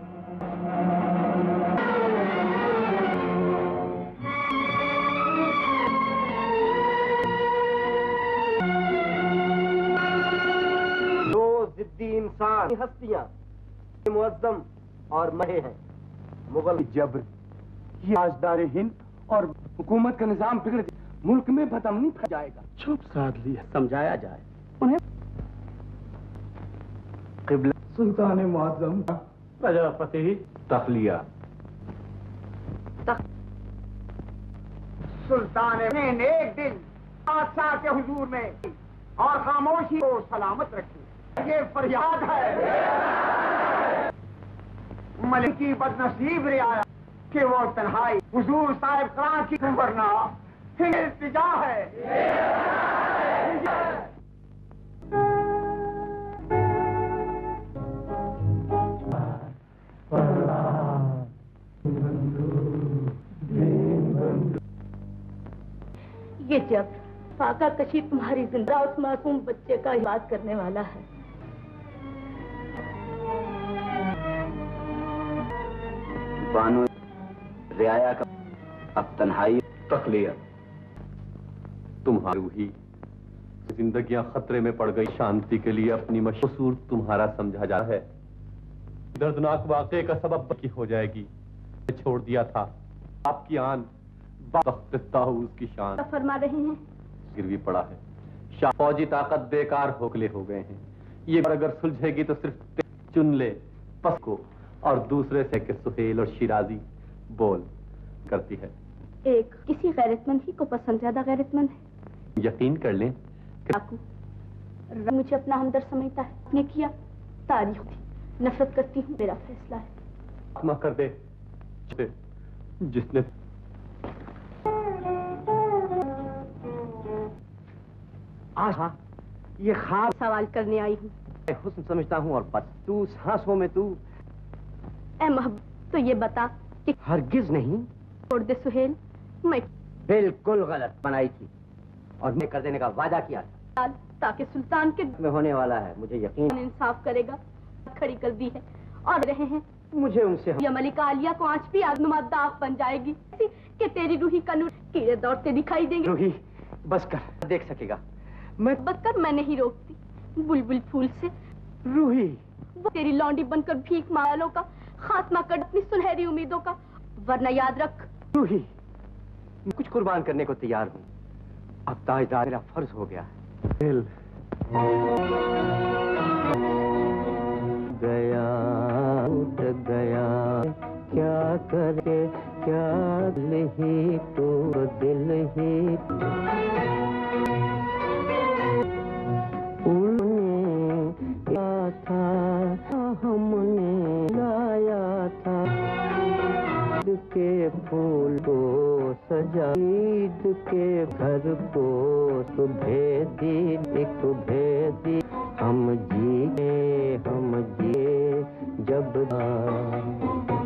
दो जिद्दी इंसान हस्तियां मुअज़्ज़म और महे हैं। मुगल जबर ये राजदार हिंद और हुकूमत का निजाम बिगड़ मुल्क में बदअमनी फैल जाएगा। चुप साध लिया समझाया जाए उन्हें। क़िबला सुल्तान मुअज़्ज़म प्रजापति तखलिया तख... सुल्तान ने एक दिन बादशाह के हुजूर में और खामोशी को सलामत रखी। ये फरियाद है मलिक की बदनसीब रियाया कि वो तन्हाई हुजूर साहिब करा की वरना इल्तिजा है। ये जब फाका कशी तुम्हारी जिंदा उस मासूम बच्चे का इलाज करने वाला है। बानो रियाया का अब तन्हाई तखलिया तुम्हारी रूही जिंदगियां खतरे में पड़ गई। शांति के लिए अपनी मशहूर तुम्हारा समझा जा है। दर्दनाक वाक़े का सबब की हो जाएगी। छोड़ दिया था आपकी आन उसकी शान फरमा रहे हैं गिरवी पड़ा है। शाह फौजी ताकत बेकार होकले हो गए हैं। ये अगर सुलझेगी तो सिर्फ चुन ले पस को और दूसरे से के सुहेल और शिराजी बोल करती है। एक किसी गैरतमंद ही को पसंद ज्यादा गैरतमंद है। यकीन कर लें डाकू मुझे अपना हमदर्द समझता है, अपने किया तारीफ थी, नफरत करती हूँ, मेरा फैसला है। क्षमा कर दे जिसने आज हाँ ये ख्वाब सवाल करने आई हूँ। मैं हुस्न समझता हूँ और बस तू सांसों में तू ए मोहब्बत, तो ये बता कि हरगिज नहीं छोड़ दे सुहेल। मैं बिल्कुल गलत बनाई थी और मैं कर देने का वादा किया था ताकि सुल्तान के में होने वाला है, मुझे यकीन। इंसाफ करेगा, खड़ी कर दी है और रहे हैं मुझे उनसे ये मलिका आलिया को आज भी आगनुमा दाग बन जाएगी कि तेरी रूही का नूर कीड़े दौड़ते दिखाई देंगे। रूही बस कर, देख सकेगा मैं बस कर, मैं नहीं रोकती। बुलबुल फूल से रूही वो तेरी लौंडी बनकर भीख मांगलों का खात्मा कर अपनी सुनहरी उम्मीदों का, वरना याद रख रूही मैं कुछ कुर्बान करने को तैयार हूँ। अब ताजदार मेरा फर्ज हो गया है। दिल गया उठ गया क्या करे क्या दिल ही तो दिल ही उन्हें क्या था हमने लाया था के फूल को सजा ईद के घर को सुबह दी एक भेदी हम जिए हम जिए जब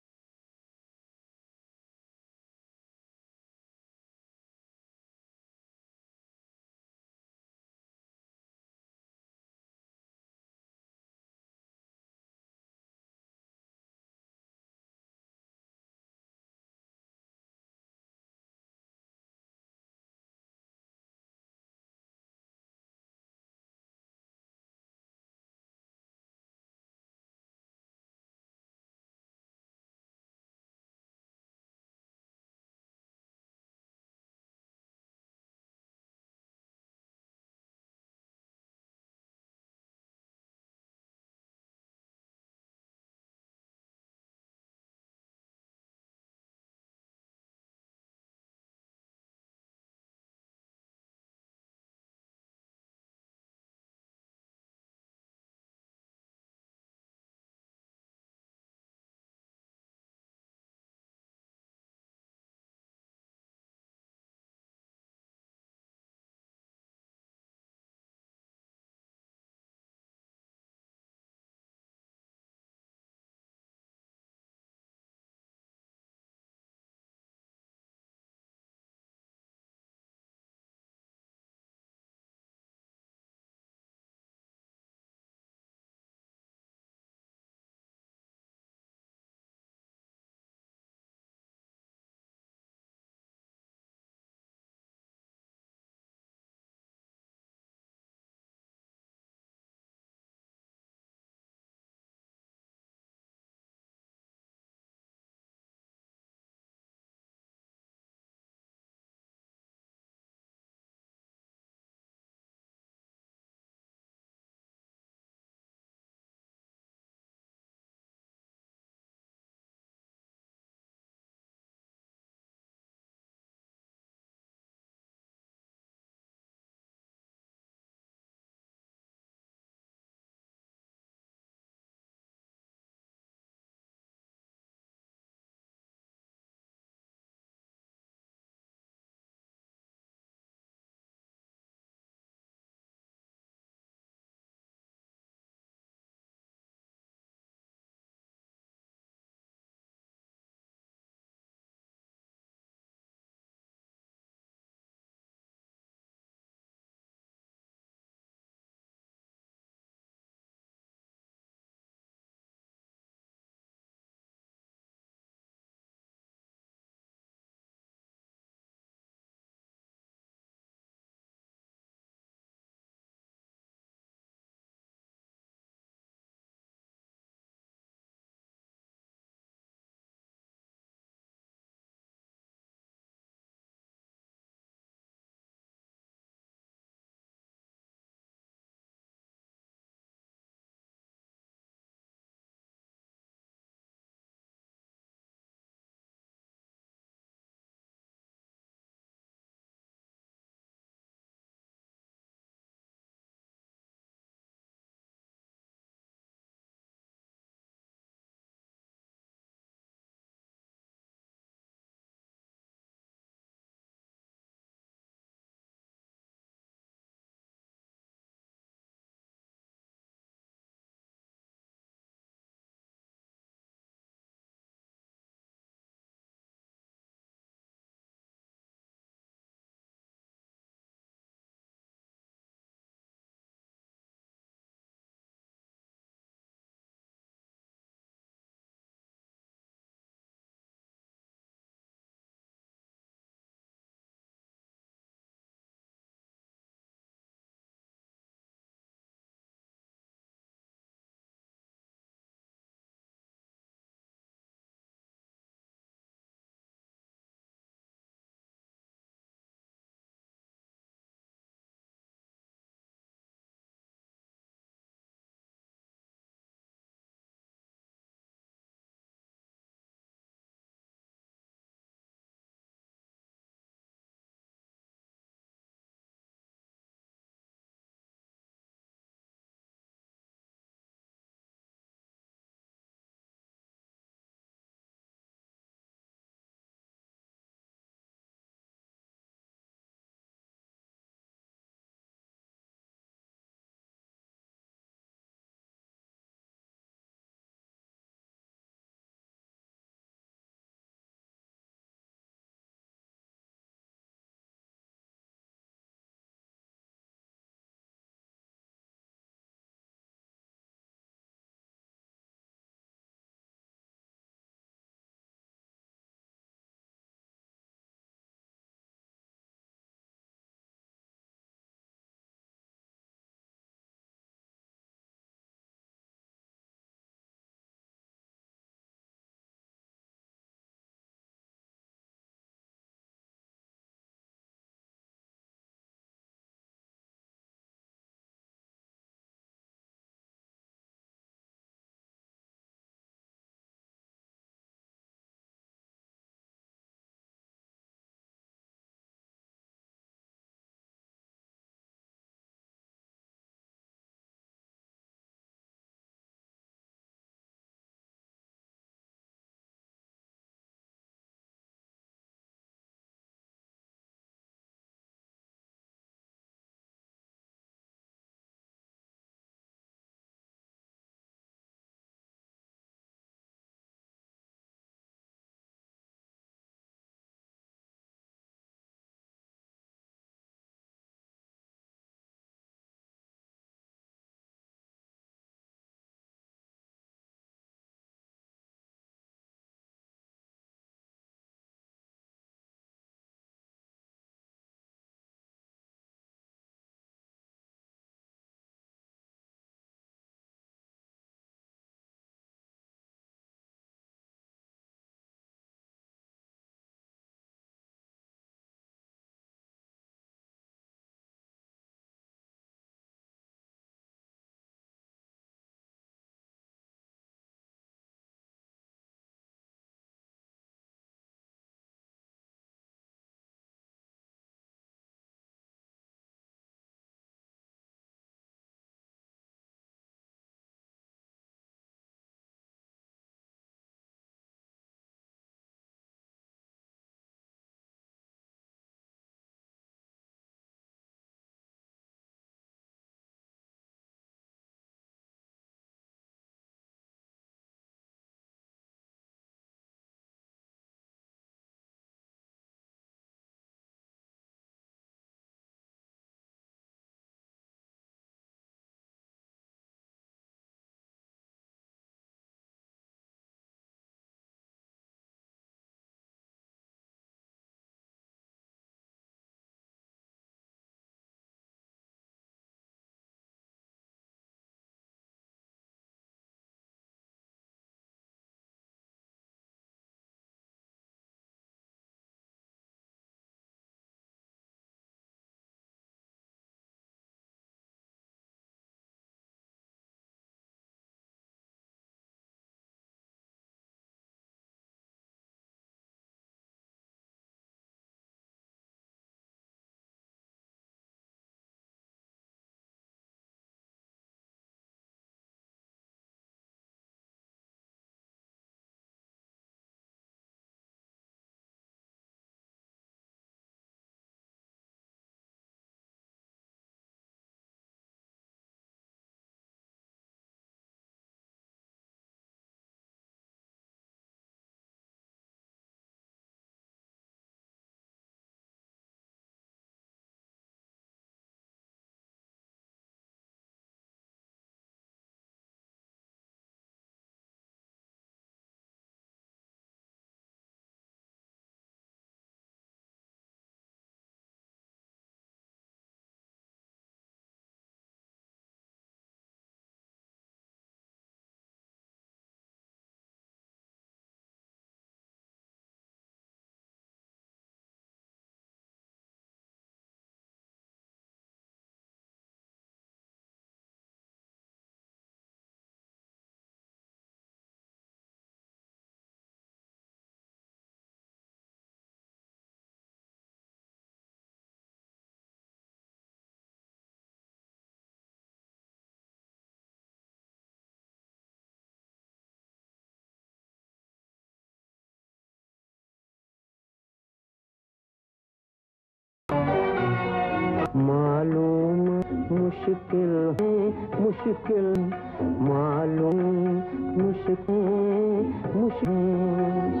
मालूम मुश्किल है मुश्किल मालूम मुश्किल मुश्किल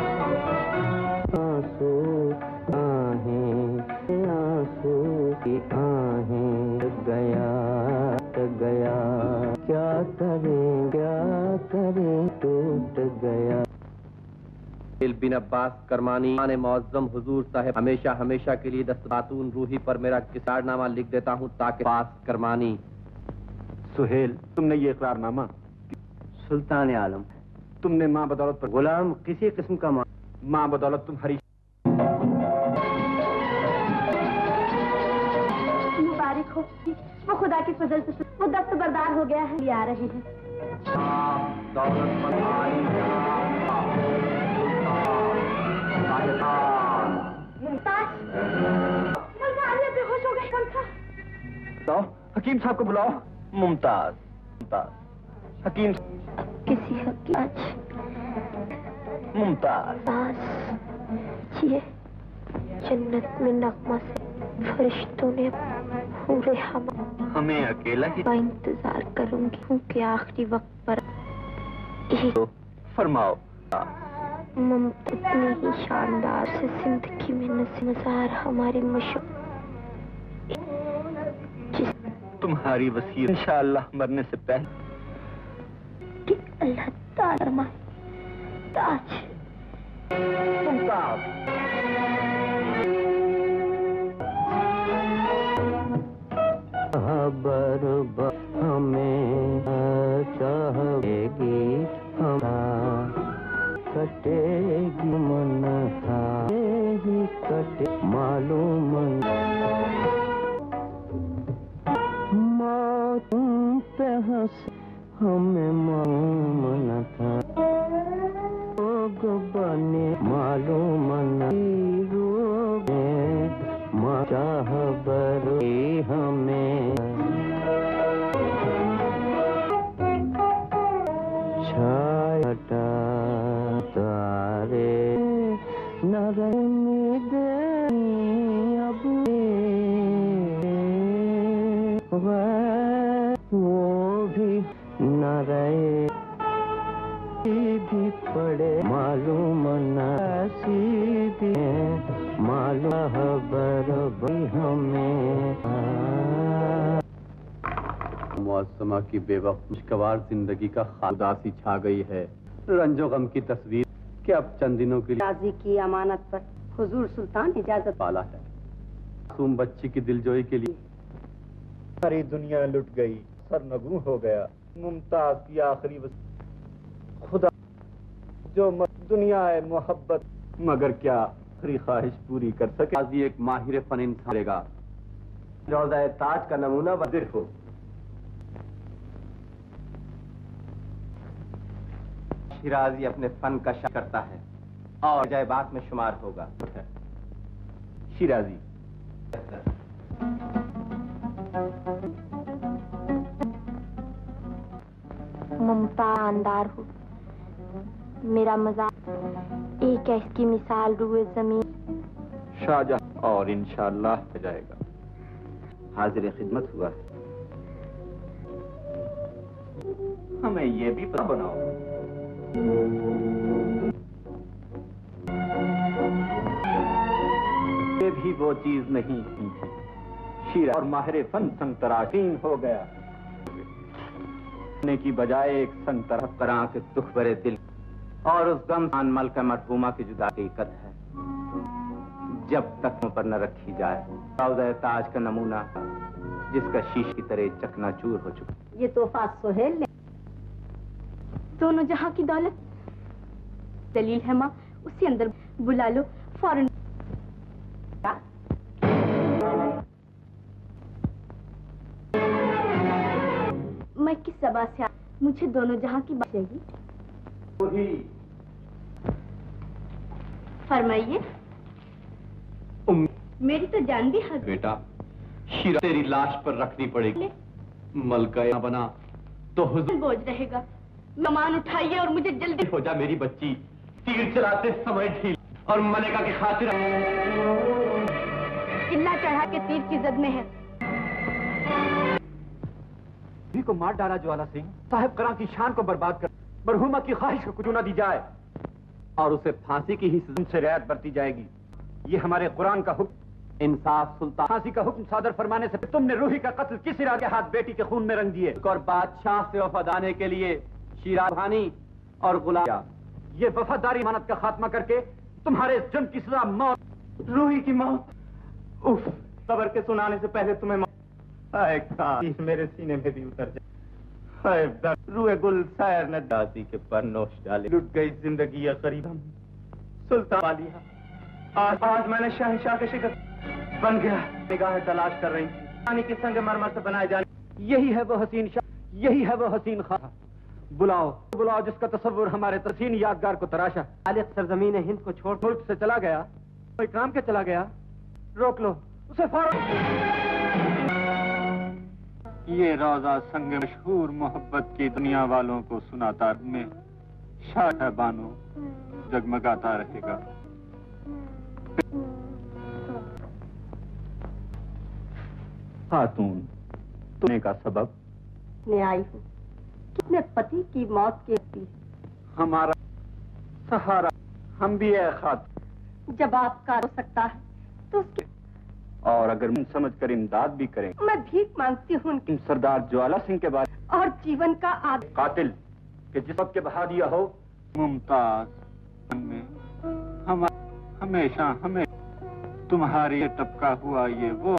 आंसू आहें आंसू की आहें गया गया क्या करें क्या करें टूट गया। बिन अब्बास करमानी ने मौज़्ज़म हुजूर साहब हमेशा हमेशा के लिए दस्तखातून रूही पर मेरा इकरारनामा लिख देता हूँ ताकि अब्बास करमानी। सुहेल, तुमने ये इकरारनामा सुल्तान आलम तुमने माँ बदौलत पर गुलाम किसी किस्म का माँ माँ बदौलत तुम्हारी मुबारक हो, वो खुदा की फजल से वो दस्तबरदार हो गया है, ये आ रहे हैं। मुमताज, आलिया बेहोश हो गए। कौन था? बुलाओ, हकीम साहब को बुलाओ। मुमताज, मुमताज, हकीम किसी हकीम मुमताज। ये जन्नत में नगमा से फरिश्तों ने पूरे हम हमें अकेला ही का इंतजार करूंगी क्योंकि आखिरी वक्त पर एक फरमाओ। ममता इतनी ही शानदार से जिंदगी में नज़र हमारी मशक तुम्हारी वसीयत इंशाअल्लाह मरने से पहले कि अल्लाह ताला ताज मुमताज। खबर हमें चाहेगी हम कटेगी मन था ही कटे मालूम मौत पे हंस हमें मालूम न था रोग बने मालूम नहीं रोगे चाह बरे हमें छाया तारे नरमी दे अब वो भी न रहे भी पड़े मालूम नसी भी मालूम खबर भी हमें मुअज़्ज़मा की बेवक्त मुश्कवार जिंदगी का उदासी छा गई है। रंजो गम की तस्वीर कि अब चंद दिनों के लिए राजी की अमानत पर हुजूर सुल्तान इजाजत पाला है। मासूम बच्ची की दिलजोई के लिए सारी दुनिया लुट गई, सरनगू हो गया। मुमताज की आखिरी खुदा जो दुनिया है मोहब्बत मगर क्या आखिरी ख्वाहिश पूरी कर सके। काजी एक माहिर फन इंसान रहेगा। रौज़ा ताज का नमूना वज़ीर हो। शिराजी अपने फन का शान करता है और अजायबात में शुमार होगा। शिराजी ममता अंदार हो मेरा मजाक एक ऐसी मिसाल रुए जमीन शाहजहां और इंशाअल्लाह हो जाएगा। हाजिर खिदमत हुआ है। हमें ये भी पता बनाओ ये भी वो चीज नहीं थी। शीरा और माहिर फन संग तराशीन हो गया की बजाय एक संग तरफ करा के दुख भरे दिल और उस गम मल का मरहूमा की जुदा हकीकत है जब तक मुंह पर न रखी जाए। रौज़ा ताज का नमूना जिसका शीश की तरह चकनाचूर हो चुका। ये तोहफा सुहेल ने दोनों जहां की दौलत दलील है माँ, उसी अंदर बुला लो फौरन। मैं किस सबा से आ... मुझे दोनों जहां की बात चाहिए। फरमाइए। मेरी तो जान भी हद। बेटा शीरा तेरी लाश पर रखनी पड़ेगी। मलका बना तो हुजूर बोझ रहेगा। सामान उठाइए और मुझे जल्दी हो जा मेरी बच्ची। तीर चलाते समय ढील और मलिका की खातिर चिल्ला चढ़ा के तीर की जद में है। भी को मार डाला ज्वाला सिंह। साहिब करा की शान को बर्बाद कर, मरहुमा की ख्वाहिश को कुछ न दी जाए और उसे फांसी की ही से रियायत बरती जाएगी। ये हमारे कुरान का हुक्म। इंसाफ सुल्तान। फांसी का हुक्म सादर फरमाने से तुमने रूही का कत्ल किस इरादे के हाथ बेटी के खून में रंग दिए और बादशाह से वफादाने के लिए शीराभानी और गुलाम। ये वफादारी मानत का खात्मा करके तुम्हारे जुर्म की सजा मौत। रूही की मौत। उफ, खबर के सुनाने से पहले तुम्हें हाय काश मेरे सीने में भी उतर जाए। हाय दर्द, रूए गुल सैर न दासी के पर नोश डाले। लुट गई जिंदगी या करीब हम सुल्तान वालिया। आज आज मैंने शहंशाह के शिकस्त बन गया। निगाहें तलाश कर रही थी पानी के संग मरमर से बनाए जाने। यही है वो हसीन शाह, यही है वो हसीन खां। बुलाओ बुलाओ जिसका तस्वुर हमारे तसीन यादगार को तराशा। खालिद सरजमीन हिंद को छोड़ मुल्क से चला गया, कोई काम के चला गया। रोक लो उसे फौरन। ये रोजा संग मशहूर मोहब्बत की दुनिया वालों को सुनाता में शाह बानो जगमगाता रहेगा। खातून, तुमने का सबब मैं आई हूँ कितने पति की मौत के पी हमारा सहारा हम भी है खात। जब आपका हो सकता है तो उसके और अगर हम समझ कर इमदाद भी करें। मैं भीख मांगती हूँ सरदार ज्वाला सिंह के बारे और जीवन का आद कातिल के जिस वक्त के बहा दिया हो। मुमताज में हम हमेशा हमें तुम्हारी टपका हुआ ये वो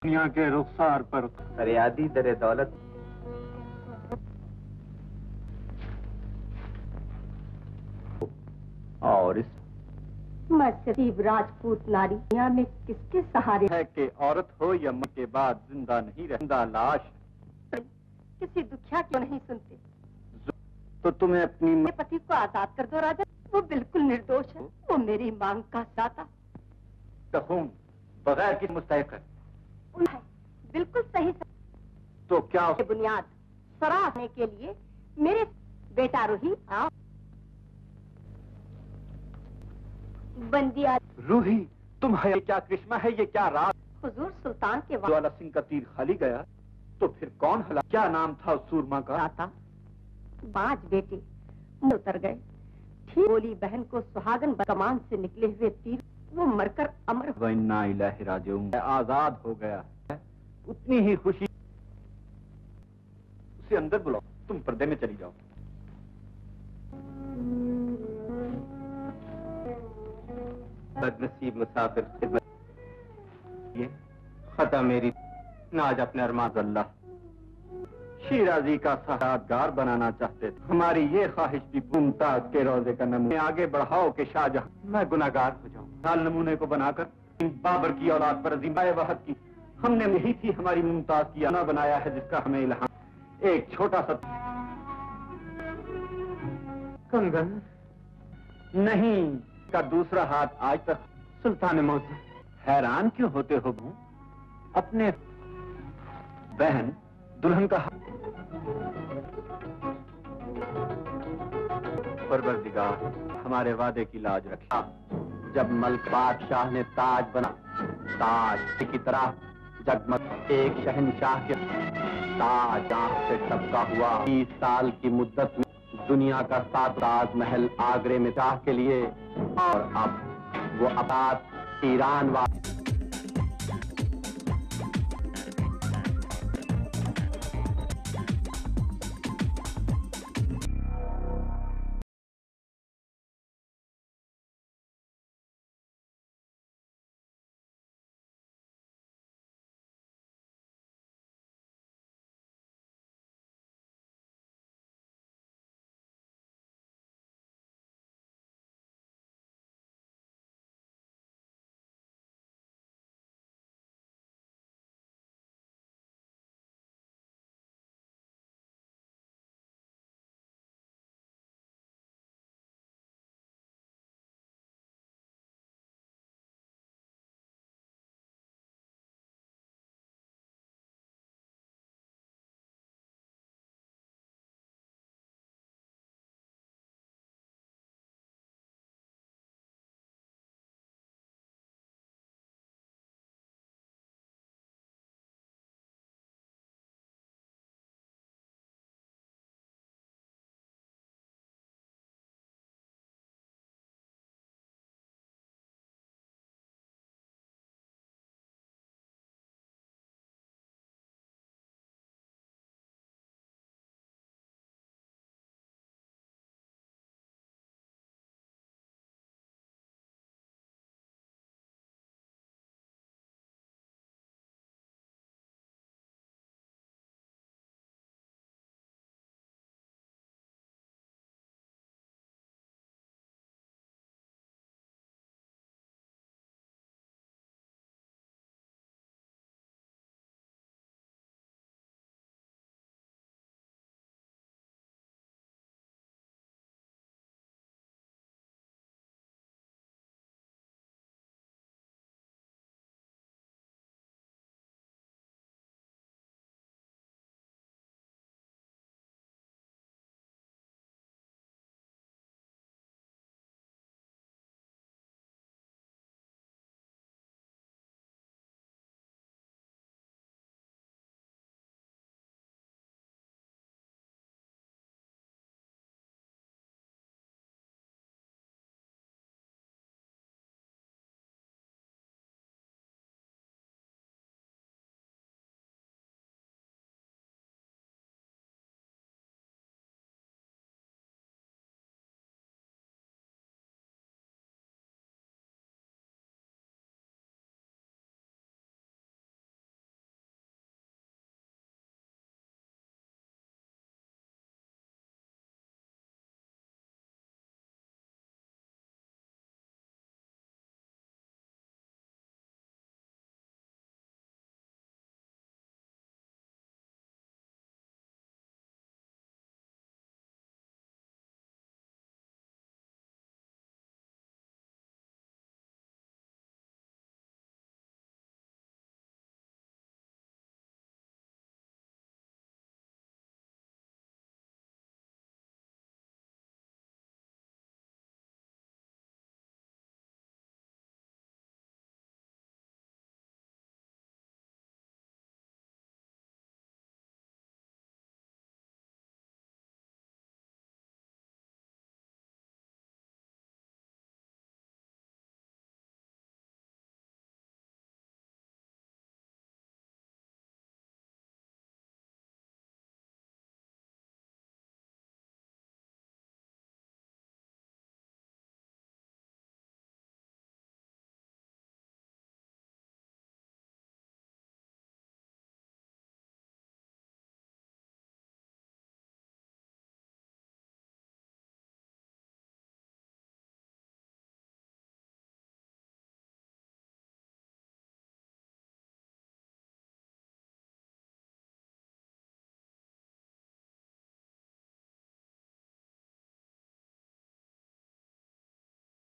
दुनिया के रुखसार पर फरियादी दरे दौलत और इस मसीब राजपूत नारी दुनिया में किसके सहारे है कि औरत हो या मर के बाद जिंदा नहीं रहता लाश। किसी दुखिया क्यों नहीं सुनते? तो तुम्हें अपनी मेरे पति को आजाद कर दो राजा, वो बिल्कुल निर्दोष है, वो मेरी मांग का दाता खून बगैर की मुस्तहिक है। बिल्कुल सही। तो क्या बुनियाद सराहने के लिए मेरे बेटा रूही आओ। बंदिया रूही, तुम है क्या करिश्मा है ये, क्या रात? हुजूर सुल्तान के ज्वाला सिंह का तीर खाली गया तो फिर कौन हला? क्या नाम था उस सूरमा का? दाता पांच बेटे उतर गए। ठीक बोली बहन को सुहागन कमान से निकले हुए तीर वो मरकर अमर। वन्ना इलाही राजिऊन, आजाद हो गया है। उतनी ही खुशी। उसे अंदर बुलाओ, तुम पर्दे में चली जाओ। बदनसीब मुसाफिर खिदमत, ये खता मेरी नाज अपने अरमान अल्लाह शीराजी का सहायतगार बनाना चाहते थे। हमारी ये ख्वाहिश भी मुमताज के रोजे का नमूने आगे बढ़ाओ कि शाहजहां मैं गुनाहगार हो जाऊं। लाल नमूने को बनाकर बाबर की औलाद पर अजीमाए वहद की हमने यही थी हमारी मुमताज की आना बनाया है, जिसका हमें इल्हाम एक छोटा सा कंगन नहीं का दूसरा हाथ आज तक। सुल्तान मौजूद, हैरान क्यों होते हो? अपने बहन दुल्हन का परवरदिगार हमारे वादे की लाज रखा। जब मल्क बादशाह ने ताज बना, ताज की तरह जगमग एक शहनशाह के ताज आंख से टपका हुआ। बीस साल की मुद्दत में दुनिया का सात ताजमहल आगरे में शाह के लिए, और अब वो आबाद ईरान वाले